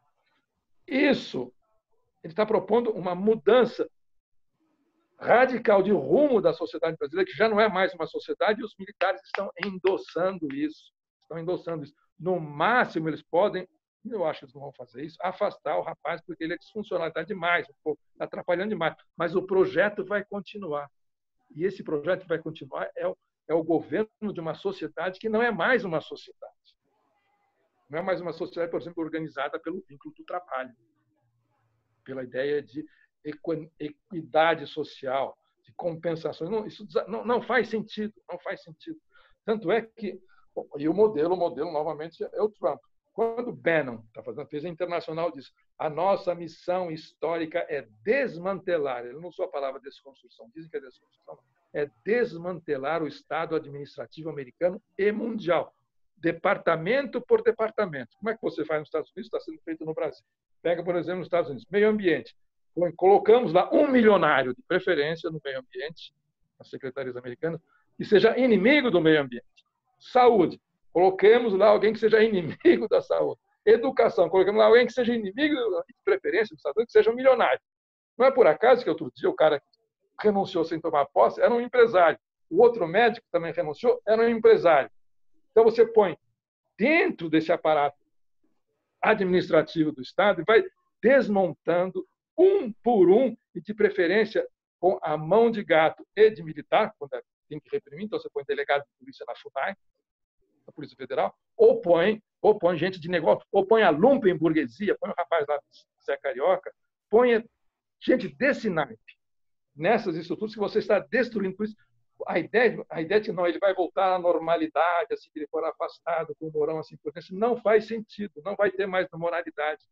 Isso, ele está propondo uma mudança radical de rumo da sociedade brasileira, que já não é mais uma sociedade, e os militares estão endossando isso, estão endossando isso. No máximo, eles podem, eu acho que eles não vão fazer isso, afastar o rapaz, porque ele é disfuncionalidade demais, um pouco, está atrapalhando demais. Mas o projeto vai continuar. E esse projeto vai continuar é o, é o governo de uma sociedade que não é mais uma sociedade. Não é mais uma sociedade, por exemplo, organizada pelo vínculo do trabalho, pela ideia de equidade social, de compensações. Não, isso não, não faz sentido, não faz sentido. Tanto é que, bom, e o modelo, o modelo novamente é o Trump. Quando Bannon tá fazendo, fez a internacional disso, a nossa missão histórica é desmantelar, ele não usou a palavra desconstrução, dizem que é desconstrução, é desmantelar o Estado administrativo americano e mundial, departamento por departamento. Como é que você faz nos Estados Unidos? Está sendo feito no Brasil. Pega, por exemplo, nos Estados Unidos, meio ambiente. Colocamos lá um milionário, de preferência, no meio ambiente, nas secretarias americanas, que seja inimigo do meio ambiente. Saúde. Coloquemos lá alguém que seja inimigo da saúde. Educação. Coloquemos lá alguém que seja inimigo, de preferência, do Estado, que seja um milionário. Não é por acaso que outro dia o cara que renunciou sem tomar posse era um empresário. O outro médico que também renunciou era um empresário. Então, você põe dentro desse aparato administrativo do Estado e vai desmontando um por um, e de preferência com a mão de gato e de militar, quando tem que reprimir, então você põe delegado de polícia na FUNAI, da Polícia Federal, ou põe, ou põe gente de negócio, ou põe a lumpenburguesia, põe o rapaz lá de Zé Carioca, põe gente desse naipe nessas estruturas que você está destruindo. Por isso, a ideia, a ideia de que não, ele vai voltar à normalidade, assim que ele for afastado com o Mourão, assim por diante, não faz sentido, não vai ter mais moralidade,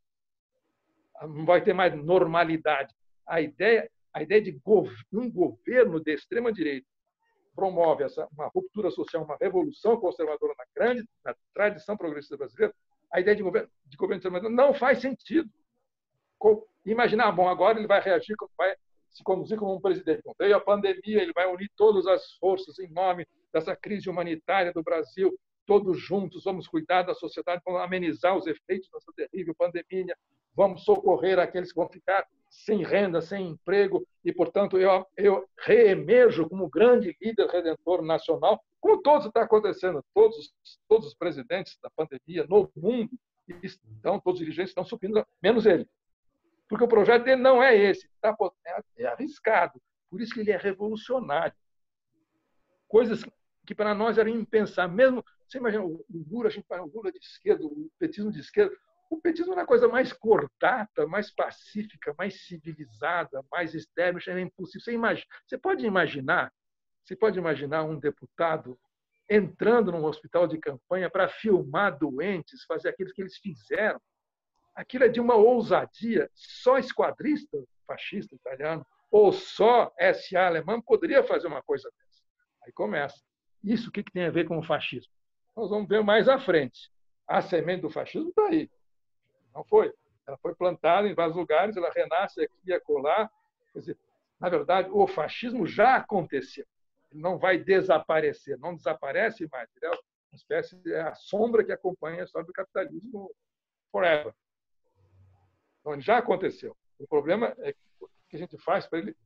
não vai ter mais normalidade. A ideia, a ideia de um governo de extrema-direita promove essa, uma ruptura social, uma revolução conservadora na grande, na tradição progressista brasileira, a ideia de governo de governo de extrema-direita não faz sentido. Imaginar, bom, agora ele vai reagir, vai se conduzir como um presidente. Veio a pandemia, ele vai unir todas as forças em nome dessa crise humanitária do Brasil, todos juntos, vamos cuidar da sociedade, vamos amenizar os efeitos dessa terrível pandemia, vamos socorrer aqueles que vão ficar sem renda, sem emprego, e, portanto, eu, eu reemerjo como grande líder redentor nacional, como todos está acontecendo, todos, todos os presidentes da pandemia no mundo, estão, todos os dirigentes estão subindo, menos ele. Porque o projeto dele não é esse, tá, é arriscado, por isso que ele é revolucionário. Coisas que para nós eram impensáveis. Mesmo, você imagina, o Lula, a gente fala, o Lula de esquerda, o petismo de esquerda, o petismo era a coisa mais cordata, mais pacífica, mais civilizada, mais externa, é impossível. Você, imagina, você pode imaginar, você pode imaginar um deputado entrando num hospital de campanha para filmar doentes, fazer aquilo que eles fizeram. Aquilo é de uma ousadia. Só esquadrista fascista italiano ou só S A alemão poderia fazer uma coisa dessa. Aí começa. Isso o que tem a ver com o fascismo? Nós vamos ver mais à frente. A semente do fascismo está aí. Não foi. Ela foi plantada em vários lugares, ela renasce aqui e acolá. Quer dizer, na verdade, o fascismo já aconteceu. Ele não vai desaparecer, não desaparece mais. Ele é uma espécie, é a sombra que acompanha a história do capitalismo forever. Então, ele já aconteceu. O problema é o que a gente faz para ele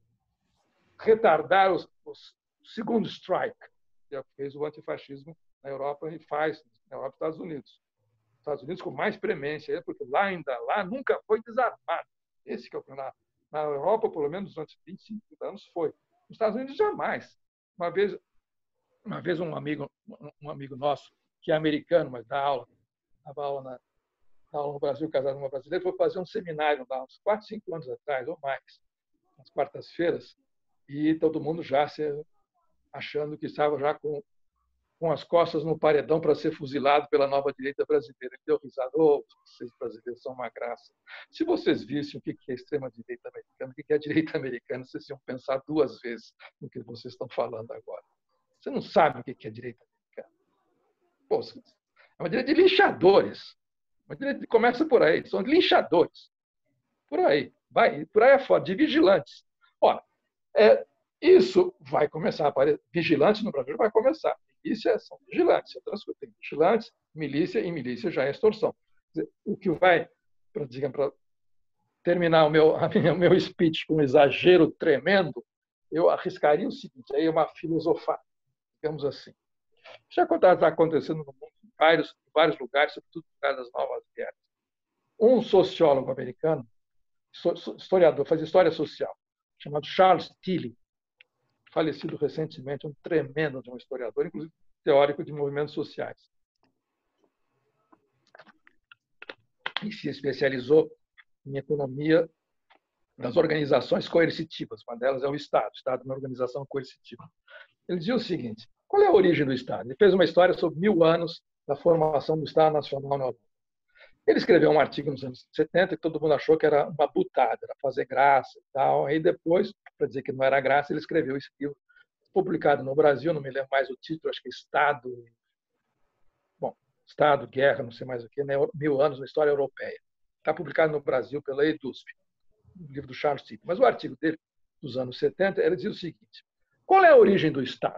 retardar os, os, o segundo strike, que fez o antifascismo na Europa e faz na Europa e Estados Unidos. Estados Unidos com mais premência, porque lá ainda lá nunca foi desarmado. Esse que é o problema. Na Europa, pelo menos durante vinte e cinco anos, foi. Nos Estados Unidos, jamais. Uma vez, uma vez um amigo, um amigo nosso, que é americano, mas dá aula, dava aula, na, dá aula no Brasil, casado com uma brasileira, foi fazer um seminário lá, uns quatro, cinco anos atrás, ou mais, nas quartas-feiras, e todo mundo já se, achando que estava já com com as costas no paredão para ser fuzilado pela nova direita brasileira. Ele deu risada. Oh, vocês brasileiros são uma graça. Se vocês vissem o que é a extrema-direita americana, o que é a direita americana, vocês iam pensar duas vezes no que vocês estão falando agora. Você não sabe o que é a direita americana. Pô, é uma direita de linchadores. Uma direita que começa por aí. São linchadores. Por aí. Vai, por aí é foda, de vigilantes. Ora, é, isso vai começar a aparecer. Vigilantes no Brasil vai começar. Milícia são vigilantes, tem vigilantes, milícia, e milícia já é extorsão. Dizer, o que vai, para terminar o meu, a minha, o meu speech com um exagero tremendo, eu arriscaria o seguinte, aí é uma filosofada, digamos assim. Já está acontecendo no mundo, em vários, em vários lugares, sobretudo por causa das novas guerras. Um sociólogo americano, historiador, faz história social, chamado Charles Tilly, falecido recentemente, um tremendo de um historiador, inclusive teórico de movimentos sociais. E se especializou em economia das organizações coercitivas. Uma delas é o Estado. O Estado é uma organização coercitiva. Ele dizia o seguinte: qual é a origem do Estado? Ele fez uma história sobre mil anos da formação do Estado Nacional na Europa. Ele escreveu um artigo nos anos setenta que todo mundo achou que era uma butada, era fazer graça e tal. Aí depois, para dizer que não era graça, ele escreveu esse livro, publicado no Brasil, não me lembro mais o título, acho que é Estado, bom, Estado, Guerra, não sei mais o que, né? Mil anos na História Europeia. Está publicado no Brasil pela EDUSP, o livro do Charles Tilley. Mas o artigo dele, dos anos setenta, ele dizia o seguinte: qual é a origem do Estado?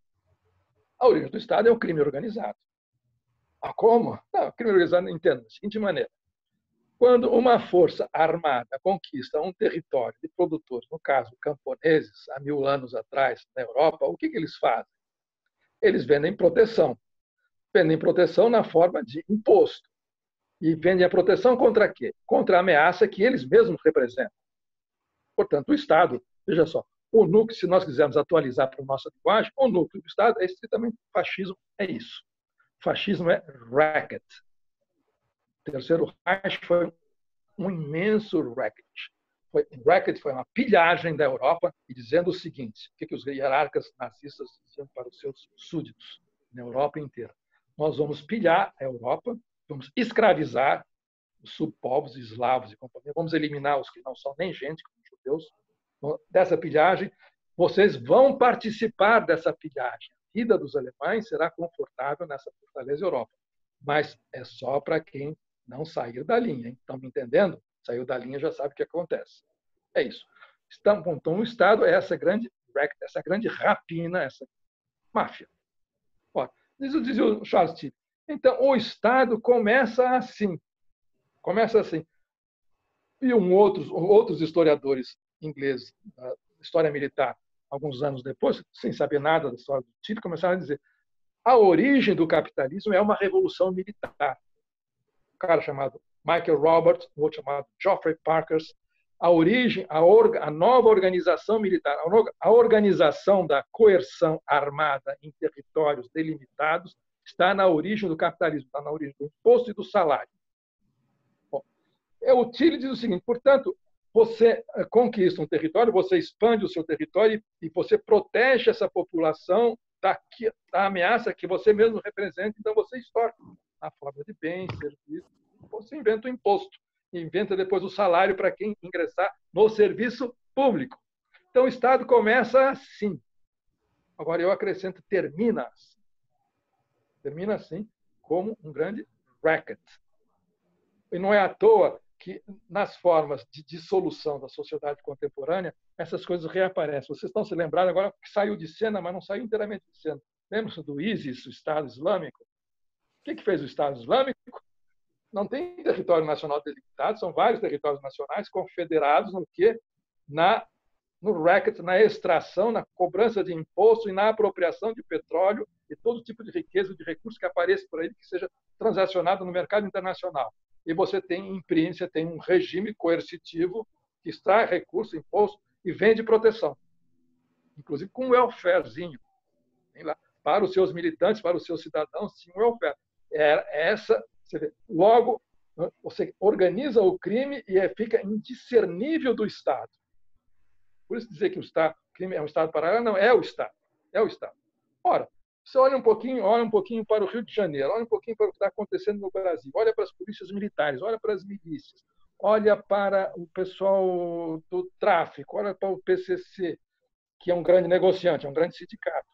A origem do Estado é o crime organizado. Ah, como? Não, o crime organizado, entenda da seguinte maneira: quando uma força armada conquista um território de produtores, no caso camponeses, há mil anos atrás na Europa, o que, que eles fazem? Eles vendem proteção. Vendem proteção na forma de imposto. E vendem a proteção contra quê? Contra a ameaça que eles mesmos representam. Portanto, o Estado, veja só, o núcleo, se nós quisermos atualizar para a nossa linguagem, o núcleo do Estado é estritamente fascismo, é isso. Fascismo é racket. O terceiro Reich foi um imenso racket. Foi, um racket foi uma pilhagem da Europa e dizendo o seguinte: o que, que os hierarcas nazistas diziam para os seus súditos na Europa inteira? Nós vamos pilhar a Europa, vamos escravizar os subpovos eslavos e companhia, vamos eliminar os que não são nem gente, como os judeus. Dessa pilhagem, vocês vão participar dessa pilhagem. A vida dos alemães será confortável nessa fortaleza Europa, mas é só para quem não sair da linha. Estão me entendendo? Saiu da linha, já sabe o que acontece. É isso. Então, o Estado é essa grande, essa grande rapina, essa máfia. Ó, diz, diz o Charles Tilley. Então, o Estado começa assim. Começa assim. E um outros, outros historiadores ingleses da história militar, alguns anos depois, sem saber nada da história do Tilley, começaram a dizer: a origem do capitalismo é uma revolução militar. Um cara chamado Michael Roberts, um outro chamado Geoffrey Parkers. A origem, a, orga, a nova organização militar, a organização da coerção armada em territórios delimitados está na origem do capitalismo, está na origem do imposto e do salário. Bom, o Tilley diz o seguinte: portanto, você conquista um território, você expande o seu território e você protege essa população da, da ameaça que você mesmo representa, então você extorque na forma de bens, serviços. Você inventa o imposto, inventa depois o salário para quem ingressar no serviço público. Então, o Estado começa assim. Agora, eu acrescento, termina assim. Termina assim, como um grande racket. E não é à toa que, nas formas de dissolução da sociedade contemporânea, essas coisas reaparecem. Vocês estão se lembrando agora que saiu de cena, mas não saiu inteiramente de cena. Lembram-se do ISIS, o Estado Islâmico? O que, que fez o Estado Islâmico? Não tem território nacional delimitado, são vários territórios nacionais confederados no quê? Na, no racket, na extração, na cobrança de imposto e na apropriação de petróleo e todo tipo de riqueza, de recurso que apareça por aí, que seja transacionado no mercado internacional. E você tem, imprime, você tem um regime coercitivo que extrai recurso, imposto e vende proteção. Inclusive com um welfarezinho. Tem lá, para os seus militantes, para os seus cidadãos, sim, um welfare. É essa... Você vê, logo, você organiza o crime e fica indiscernível do Estado. Por isso dizer que o Estado, o crime é um Estado paralelo, não, é o Estado. É o Estado. Ora, você olha um pouquinho, olha um pouquinho para o Rio de Janeiro, olha um pouquinho para o que está acontecendo no Brasil, olha para as polícias militares, olha para as milícias, olha para o pessoal do tráfico, olha para o P C C, que é um grande negociante, é um grande sindicato.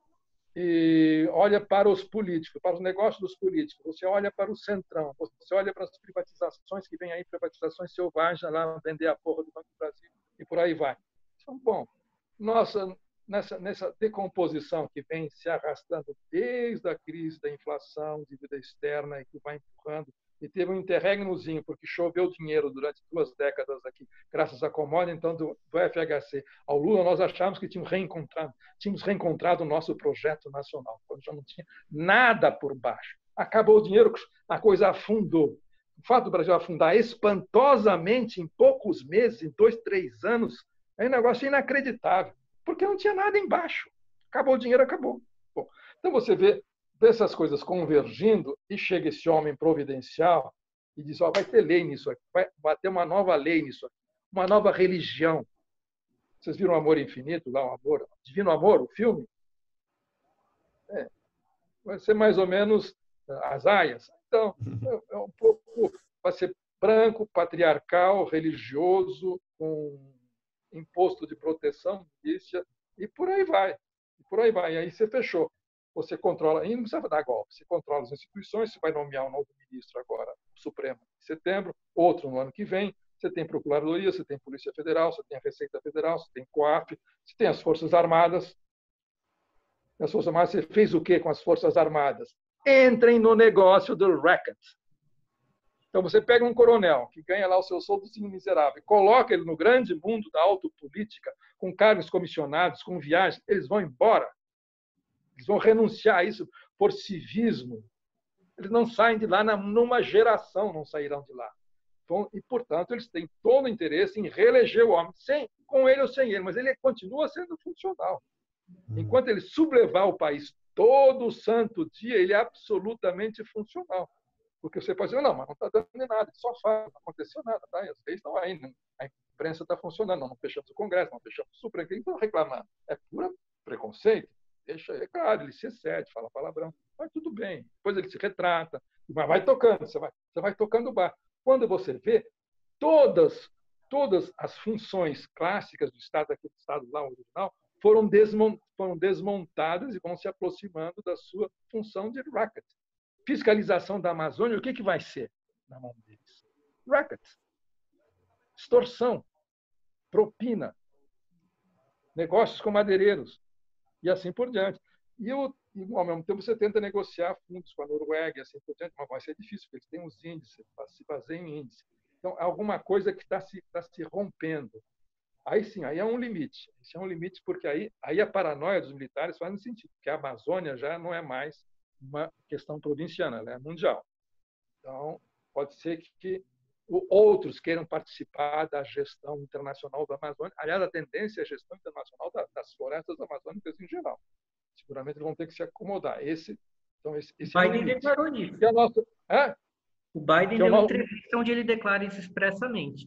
E olha para os políticos, para os negócios dos políticos, você olha para o Centrão, você olha para as privatizações que vem aí, privatizações selvagens, lá vender a porra do Banco do Brasil, e por aí vai. Então, bom, nossa, nessa, nessa decomposição que vem se arrastando desde a crise da inflação, dívida externa, e que vai empurrando, e teve um interregnozinho, porque choveu dinheiro durante duas décadas aqui, graças à Comod, então, do, do F H C ao Lula, nós achávamos que tínhamos reencontrado, tínhamos reencontrado o nosso projeto nacional, quando já não tinha nada por baixo. Acabou o dinheiro, a coisa afundou. O fato do Brasil afundar espantosamente em poucos meses, em dois, três anos, é um negócio inacreditável, porque não tinha nada embaixo. Acabou o dinheiro, acabou. Bom, então, você vê dessas coisas convergindo e chega esse homem providencial e diz: ó, vai ter lei nisso aqui, vai bater uma nova lei nisso aqui. uma nova religião. Vocês viram Amor Infinito, lá, o Amor, Divino Amor, o filme? É, vai ser mais ou menos as aias. Então, é um pouco, vai ser branco, patriarcal, religioso, com imposto de proteção, milícia, e por aí vai. E por aí vai. E aí você fechou. Você controla, e não precisa dar golpe, você controla as instituições, você vai nomear um novo ministro agora, o Supremo, em setembro, outro no ano que vem, você tem Procuradoria, você tem Polícia Federal, você tem a Receita Federal, você tem COAF, você tem as Forças Armadas. As Forças Armadas, você fez o quê com as Forças Armadas? Entrem no negócio do racket. Então, você pega um coronel que ganha lá o seu soldozinho miserável, coloca ele no grande mundo da autopolítica, com cargos comissionados, com viagens, eles vão embora. Eles vão renunciar a isso por civismo. Eles não saem de lá numa geração, não sairão de lá. Então, e, portanto, eles têm todo o interesse em reeleger o homem, sem, com ele ou sem ele, mas ele continua sendo funcional. Enquanto ele sublevar o país todo santo dia, ele é absolutamente funcional. Porque você pode dizer, não, mas não está dando nada, só faz, não aconteceu nada, tá? As leis estão aí, né? A imprensa está funcionando, não, não fechamos o Congresso, não fechamos o Supremo, eles estão reclamando. É puro preconceito. Deixa, é claro, ele se excede, fala palavrão, mas tudo bem. Depois ele se retrata, mas vai tocando, você vai, você vai tocando o bar. Quando você vê, todas, todas as funções clássicas do Estado, daquele Estado lá original, foram, desmont, foram desmontadas e vão se aproximando da sua função de racket. Fiscalização da Amazônia, o que, que vai ser na mão deles? Racket. Extorsão. Propina. Negócios com madeireiros. E assim por diante. E, o, e, ao mesmo tempo, você tenta negociar fundos com a Noruega e assim por diante, mas vai ser difícil, porque eles têm os índices, se baseiam em índice. Então, é alguma coisa que está se, tá se rompendo. Aí sim, aí é um limite. Isso é um limite porque aí, aí a paranoia dos militares faz sentido, porque a Amazônia já não é mais uma questão provinciana, ela é mundial. Então, pode ser que, que outros queiram participar da gestão internacional da Amazônia. Aliás, a tendência é a gestão internacional das florestas amazônicas em geral. Seguramente eles vão ter que se acomodar. Esse, então, esse, esse Biden é o declarou isso. Que é a nossa, é? O Biden Que deu é uma nosso... entrevista onde ele declara isso expressamente.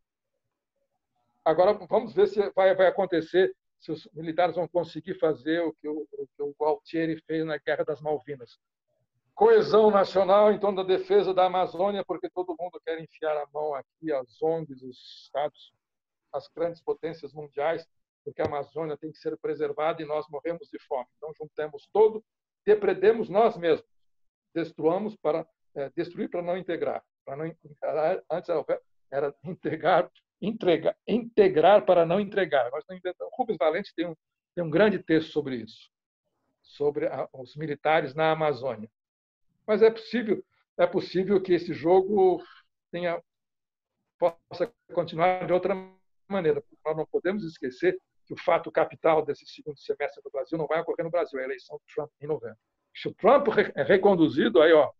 Agora, vamos ver se vai, vai acontecer, se os militares vão conseguir fazer o que o, o, que o Gualtieri fez na Guerra das Malvinas. Coesão nacional em torno da defesa da Amazônia, porque todo mundo quer enfiar a mão aqui, as O N Gs, os Estados, as grandes potências mundiais, porque a Amazônia tem que ser preservada e nós morremos de fome. Então, juntemos todo, depredemos nós mesmos, destruamos para, é, destruir para não integrar. Para não, antes era, era integrar, entregar, integrar para não entregar. Agora estamos inventando. Rubens Valente tem um, tem um grande texto sobre isso, sobre a, os militares na Amazônia. Mas é possível, é possível que esse jogo tenha, possa continuar de outra maneira. Nós não podemos esquecer que o fato capital desse segundo semestre do Brasil não vai ocorrer no Brasil, é a eleição do Trump em novembro. Se o Trump é reconduzido, aí, ó,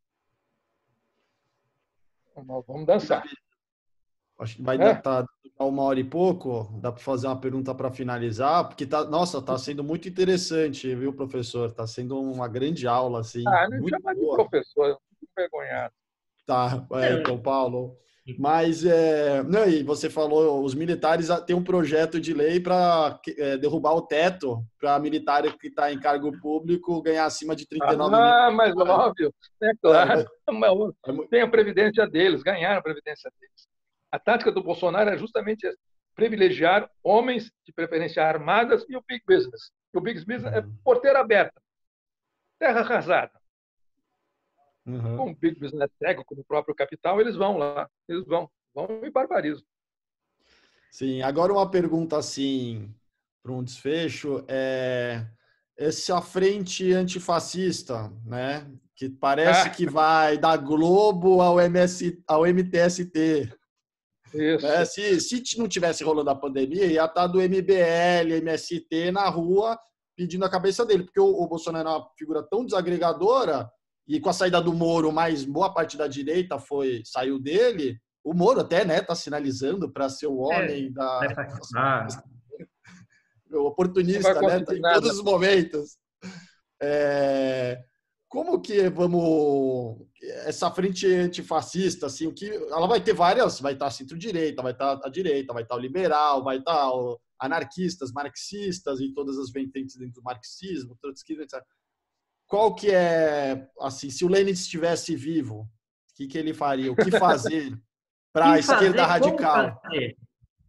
nós vamos dançar. Acho que vai é? dar tá, uma hora e pouco. Dá para fazer uma pergunta para finalizar, porque tá, nossa, tá sendo muito interessante, viu, professor? Tá sendo uma grande aula, assim. Ah, não muito chama de boa. professor, eu fico envergonhado. Tá, é, então, Paulo. Mas, é, não, e você falou, os militares têm um projeto de lei para é, derrubar o teto para militar que está em cargo público ganhar acima de trinta e nove mil. Ah, mas óbvio, é claro. É, é, tem a previdência deles, ganharam a previdência deles. A tática do Bolsonaro é justamente essa, privilegiar homens, de preferência armadas, e o big business. O big business é porteira aberta, terra arrasada. Uhum. Com o big business cego, como o próprio capital, eles vão lá, eles vão, vão e barbarizam. Sim, agora uma pergunta assim, para um desfecho, é essa frente antifascista, né, que parece Ah. que vai da Globo ao, M S, ao M T S T. Isso. Né? Se, se não tivesse rolando a pandemia, ia estar do M B L, M S T na rua pedindo a cabeça dele, porque o, o Bolsonaro é uma figura tão desagregadora e com a saída do Moro, mais boa parte da direita foi saiu dele. O Moro até, né, tá sinalizando para ser o homem é, da ah. o oportunista, né, tá em nada. todos os momentos. É... Como que vamos essa frente antifascista, assim, o que ela vai ter várias, vai estar centro-direita, vai estar a direita, vai estar o liberal, vai estar o anarquistas, marxistas e todas as vertentes dentro do marxismo, trotskismo, etcétera. Qual que é, assim, se o Lenin estivesse vivo, o que, que ele faria? O que fazer para a Que esquerda fazer, como radical, fazer?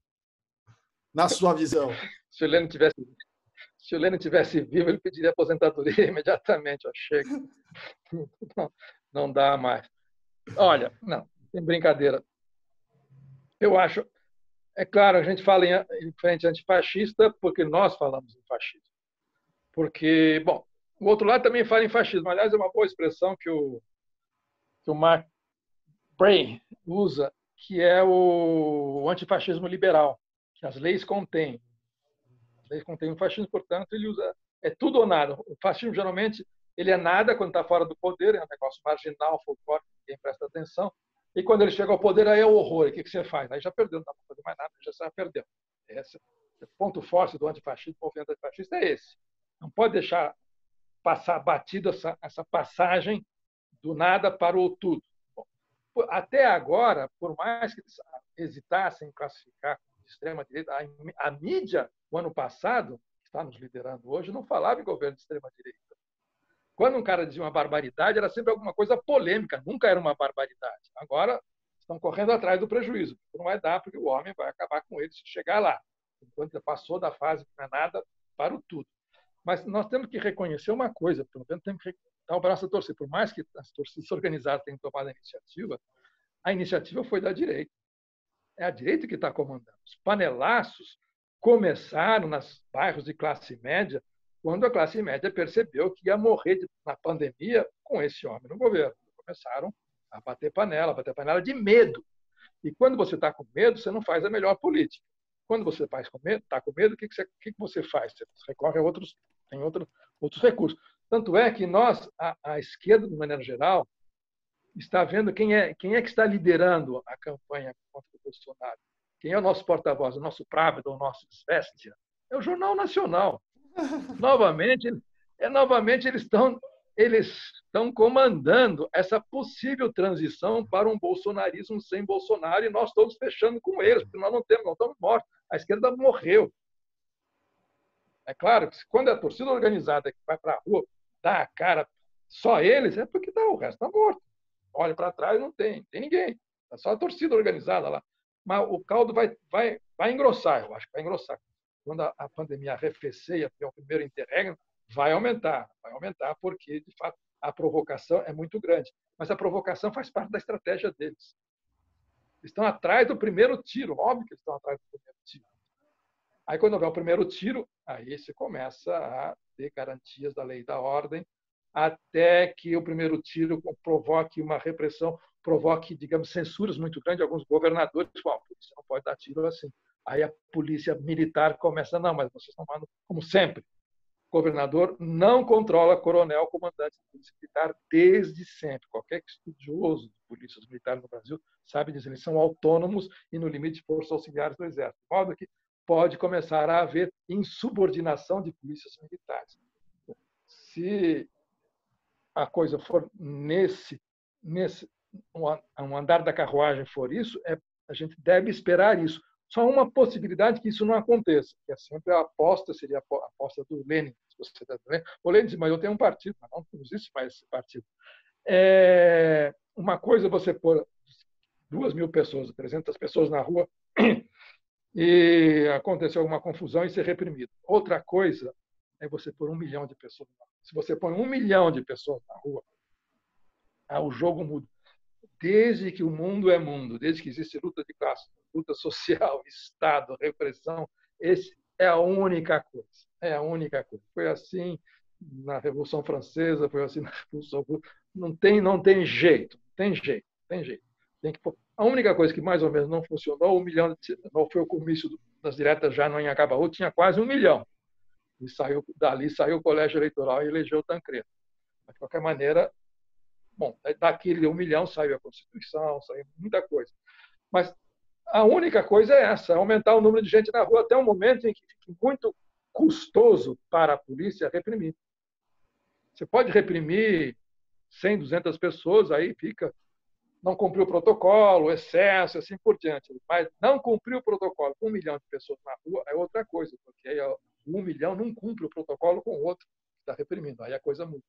na sua visão? Se o Lênin tivesse, se o Lênin tivesse vivo, ele pediria aposentadoria imediatamente. Ó, chega. Não, não dá mais. Olha, não, tem brincadeira. Eu acho, é claro, a gente fala em, em frente antifascista porque nós falamos em fascismo. Porque, bom, o outro lado também fala em fascismo. Aliás, é uma boa expressão que o, que o Mark Bray usa, que é o antifascismo liberal, que as leis contêm. As leis contêm o fascismo, portanto, ele usa é tudo ou nada. O fascismo, geralmente, ele é nada quando está fora do poder, é um negócio marginal, folclórico, ninguém presta atenção. E quando ele chega ao poder, aí é o horror. E o que você faz? Aí já perdeu, não dá para fazer mais nada, já já perdeu. Esse é o ponto forte do antifascismo, do movimento antifascista é esse. Não pode deixar passar batido essa, essa passagem do nada para o tudo. Bom, até agora, por mais que eles hesitassem em classificar de extrema-direita, a, a mídia, o ano passado, que está nos liderando hoje, não falava em governo de extrema-direita. Quando um cara dizia uma barbaridade, era sempre alguma coisa polêmica, nunca era uma barbaridade. Agora, estão correndo atrás do prejuízo. Não vai dar, porque o homem vai acabar com ele se chegar lá. Enquanto passou da fase que não é nada para o tudo. Mas nós temos que reconhecer uma coisa, pelo menos temos que dar o braço a torcer. Por mais que as torcidas organizadas tenham tomado a iniciativa, a iniciativa foi da direita. É a direita que está comandando. Os panelaços começaram nos bairros de classe média, quando a classe média percebeu que ia morrer na pandemia com esse homem no governo. Começaram a bater panela, a bater panela de medo. E quando você está com medo, você não faz a melhor política. Quando você está com medo, tá com medo, o que, que, você, o que, que você faz? Você recorre a outros, tem outro, outros recursos. Tanto é que nós, a, a esquerda, de maneira geral, está vendo quem é, quem é que está liderando a campanha contra o Bolsonaro. Quem é o nosso porta-voz, o nosso Pravda, o nosso Svestia? É o Jornal Nacional. Novamente, é, novamente eles estão eles estão comandando essa possível transição para um bolsonarismo sem Bolsonaro e nós todos fechando com eles, porque nós não temos, nós estamos mortos. A esquerda morreu. É claro que quando é a torcida organizada que vai para a rua dar a cara só eles, é porque tá, o resto está morto. Olha para trás, não tem, não tem ninguém. É só a torcida organizada lá. Mas o caldo vai, vai, vai engrossar, eu acho que vai engrossar. Quando a, a pandemia arrefecer, é o primeiro interregno, vai aumentar, vai aumentar porque, de fato, a provocação é muito grande. Mas a provocação faz parte da estratégia deles. Eles estão atrás do primeiro tiro, óbvio que eles estão atrás do primeiro tiro. Aí, quando houver o primeiro tiro, aí se começa a ter garantias da lei e da ordem, até que o primeiro tiro provoque uma repressão, provoque, digamos, censuras muito grandes. Alguns governadores falam, você não pode dar tiro assim. Aí a polícia militar começa, não, mas vocês estão mandando, como sempre. O governador não controla coronel, comandante de polícia militar desde sempre. Qualquer estudioso de polícias militares no Brasil sabe disso. Eles são autônomos e no limite de forças auxiliares do Exército. De modo que pode começar a haver insubordinação de polícias militares. Se a coisa for nesse, nesse um andar da carruagem for isso, é, a gente deve esperar isso. Só uma possibilidade que isso não aconteça, que é sempre a aposta, seria a aposta do Lenin. Se você está vendo. O Lenin diz, mas eu tenho um partido, mas não existe mais esse partido. É, uma coisa é você pôr duas mil pessoas, trezentas pessoas na rua e acontecer alguma confusão e ser reprimido. Outra coisa é você pôr um milhão de pessoas na rua. Se você põe um milhão de pessoas na rua, o jogo muda. Desde que o mundo é mundo, desde que existe luta de classe, luta social, Estado, repressão, esse é a única coisa. É a única coisa. Foi assim na Revolução Francesa, foi assim na Revolução Russa. Não tem, não tem jeito, não tem jeito, não tem jeito. Tem que... A única coisa que mais ou menos não funcionou, um milhão, não foi o comício das diretas já no Anhangabaú, tinha quase um milhão. E saiu, dali saiu o colégio eleitoral e elegeu o Tancredo. Mas, de qualquer maneira, bom, daquele um milhão saiu a Constituição, saiu muita coisa. Mas a única coisa é essa, aumentar o número de gente na rua até um momento em que fique muito custoso para a polícia reprimir. Você pode reprimir cem, duzentas pessoas, aí fica, não cumpriu o protocolo, excesso, assim por diante. Mas não cumpriu o protocolo com um milhão de pessoas na rua é outra coisa, porque aí ó, um milhão não cumpre o protocolo com o outro que está reprimindo. Aí a coisa muda.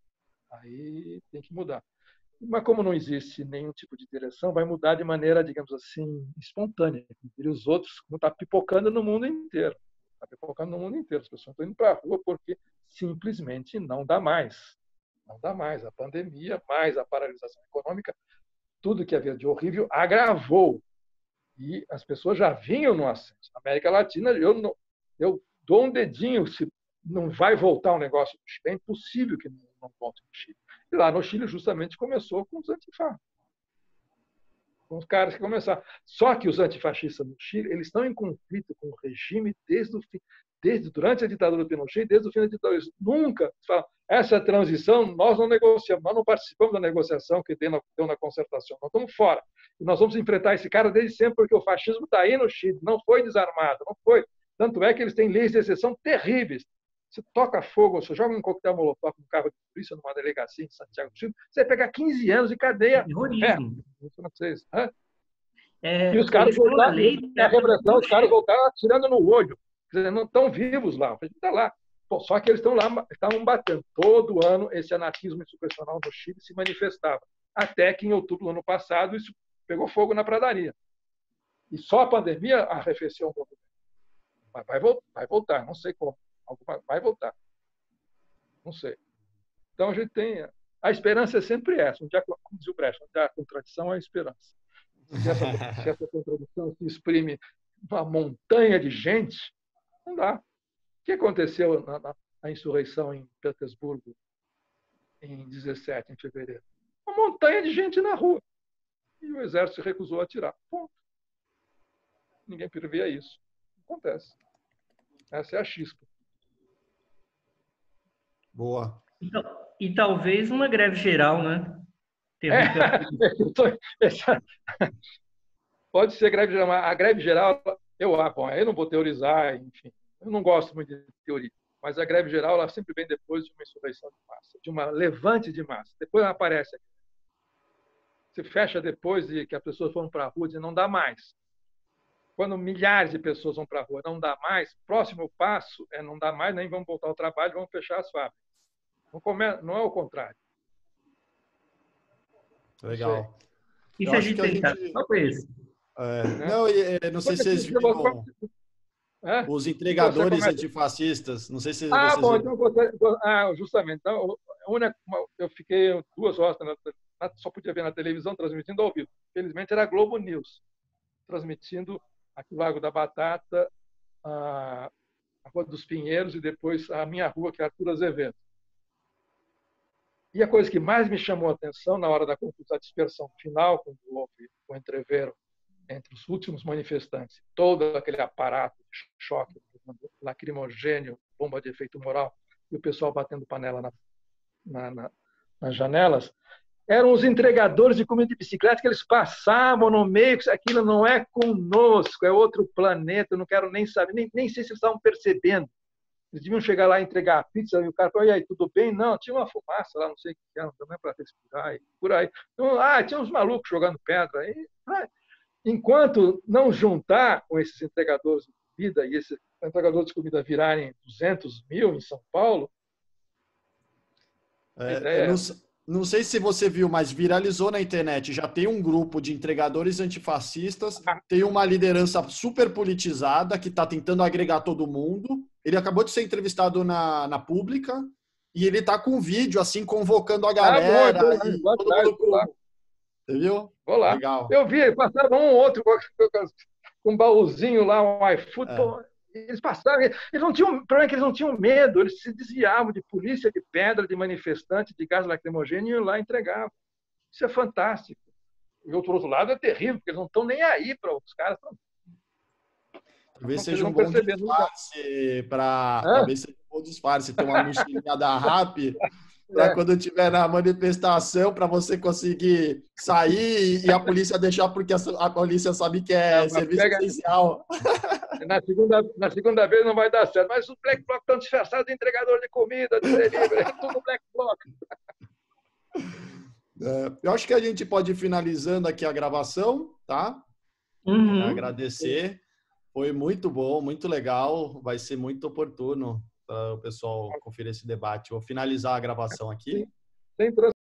Aí tem que mudar. Mas como não existe nenhum tipo de direção, vai mudar de maneira, digamos assim, espontânea. E os outros, como está pipocando no mundo inteiro. Está pipocando no mundo inteiro. As pessoas estão indo para a rua porque simplesmente não dá mais. Não dá mais. A pandemia, mais a paralisação econômica, tudo que havia de horrível agravou. E as pessoas já vinham no ascenso. Na América Latina, eu, não, eu dou um dedinho se não vai voltar o negócio do Chile. É impossível que não, não volte no Chile. E lá no Chile, justamente, começou com os antifas. Com os caras que começaram. Só que os antifascistas no Chile, eles estão em conflito com o regime desde o fim, desde, durante a ditadura do Pinochet, desde o fim da ditadura. Nunca falam, essa transição nós não negociamos, nós não participamos da negociação que deu na, deu na concertação, nós estamos fora. E nós vamos enfrentar esse cara desde sempre, porque o fascismo está aí no Chile, não foi desarmado, não foi. Tanto é que eles têm leis de exceção terríveis. Você toca fogo, você joga um coquetel molotov no carro de polícia, numa delegacia em Santiago do Chile, você vai pegar quinze anos de cadeia. Terrorismo. É, É, e os caras voltaram, lei, é a repressão, os caras voltaram atirando no olho. Quer dizer, não estão vivos lá, a gente está lá. Pô, só que eles estão lá, estavam batendo. Todo ano esse anarquismo insurrecional no Chile se manifestava. Até que em outubro do ano passado isso pegou fogo na pradaria. E só a pandemia arrefeceu um pouco. Mas vai, vai voltar, não sei como. Vai voltar. Não sei. Então a gente tem. A esperança é sempre essa. Um dia, como diz o Brecht, onde há contradição é a esperança. Se essa, se essa contradição se exprime uma montanha de gente, não dá. O que aconteceu na, na, na insurreição em Petersburgo em dezessete, em fevereiro? Uma montanha de gente na rua. E o exército se recusou a atirar. Ponto. Ninguém previa isso. Acontece. Essa é a chispa. Boa. E, e talvez uma greve geral, né? Tem É, essa, pode ser greve geral, mas a greve geral, eu, ah, bom, eu não vou teorizar, enfim, eu não gosto muito de teoria, mas a greve geral ela sempre vem depois de uma insurreição de massa, de uma levante de massa. Depois ela aparece aqui. Se fecha depois de que as pessoas foram para a rua e não dá mais. Quando milhares de pessoas vão para a rua, não dá mais, próximo passo é não dá mais, nem vamos voltar ao trabalho, vamos fechar as fábricas. Não é o contrário. Legal. E se a gente tentar? Só com isso. É, não, eu, não sei se vocês viram é? os entregadores antifascistas. Não sei se ah, vocês bom, viram. Então, ah, justamente. Então, eu fiquei duas horas, só podia ver na televisão, transmitindo ao vivo. Felizmente era a Globo News, transmitindo aqui o Lago da Batata, a Rua dos Pinheiros e depois a minha rua, que é Arthur Azevedo. E a coisa que mais me chamou a atenção na hora da da dispersão final, quando houve o entrevero entre os últimos manifestantes, todo aquele aparato de choque, lacrimogênio, bomba de efeito moral, e o pessoal batendo panela na, na, na, nas janelas, eram os entregadores de comida de bicicleta que eles passavam no meio, que aquilo não é conosco, é outro planeta, eu não quero nem saber, nem, nem sei se eles estavam percebendo. Eles deviam chegar lá e entregar a pizza e o cara falou, e aí, tudo bem? Não, tinha uma fumaça lá, não sei o que era, também para respirar, e por aí. Então, ah, tinha uns malucos jogando pedra. E, ah, enquanto não juntar com esses entregadores de comida e esses entregadores de comida virarem duzentos mil em São Paulo... É, é... Não, não sei se você viu, mas viralizou na internet. Já tem um grupo de entregadores antifascistas, ah. tem uma liderança super politizada que está tentando agregar todo mundo. Ele acabou de ser entrevistado na, na Pública e ele está com um vídeo assim convocando a galera. Ah, bom, então, todo mundo com... lá. Você viu? Vou lá. Legal. Eu vi, passaram um ou outro com um baúzinho lá, um iFood. É. Pô, eles passaram, eles não tinham, o problema é que eles não tinham medo, eles se desviavam de polícia, de pedra, de manifestante, de gás lacrimogêneo e iam lá e entregavam. Isso é fantástico. E por outro lado é terrível, porque eles não estão nem aí para os caras. Talvez seja um bom disfarce para talvez seja um bom disfarce, ter uma mochilinha da Rap para é. quando estiver na manifestação, para você conseguir sair e a polícia deixar, porque a, a polícia sabe que é não, serviço pega... essencial. Na segunda, na segunda vez não vai dar certo, mas os Black Bloc estão disfarçados de entregador de comida, de delivery, é tudo Black Bloc. É, eu acho que a gente pode ir finalizando aqui a gravação, tá? Uhum. Agradecer. Foi muito bom, muito legal. Vai ser muito oportuno para o pessoal conferir esse debate. Vou finalizar a gravação aqui. Sem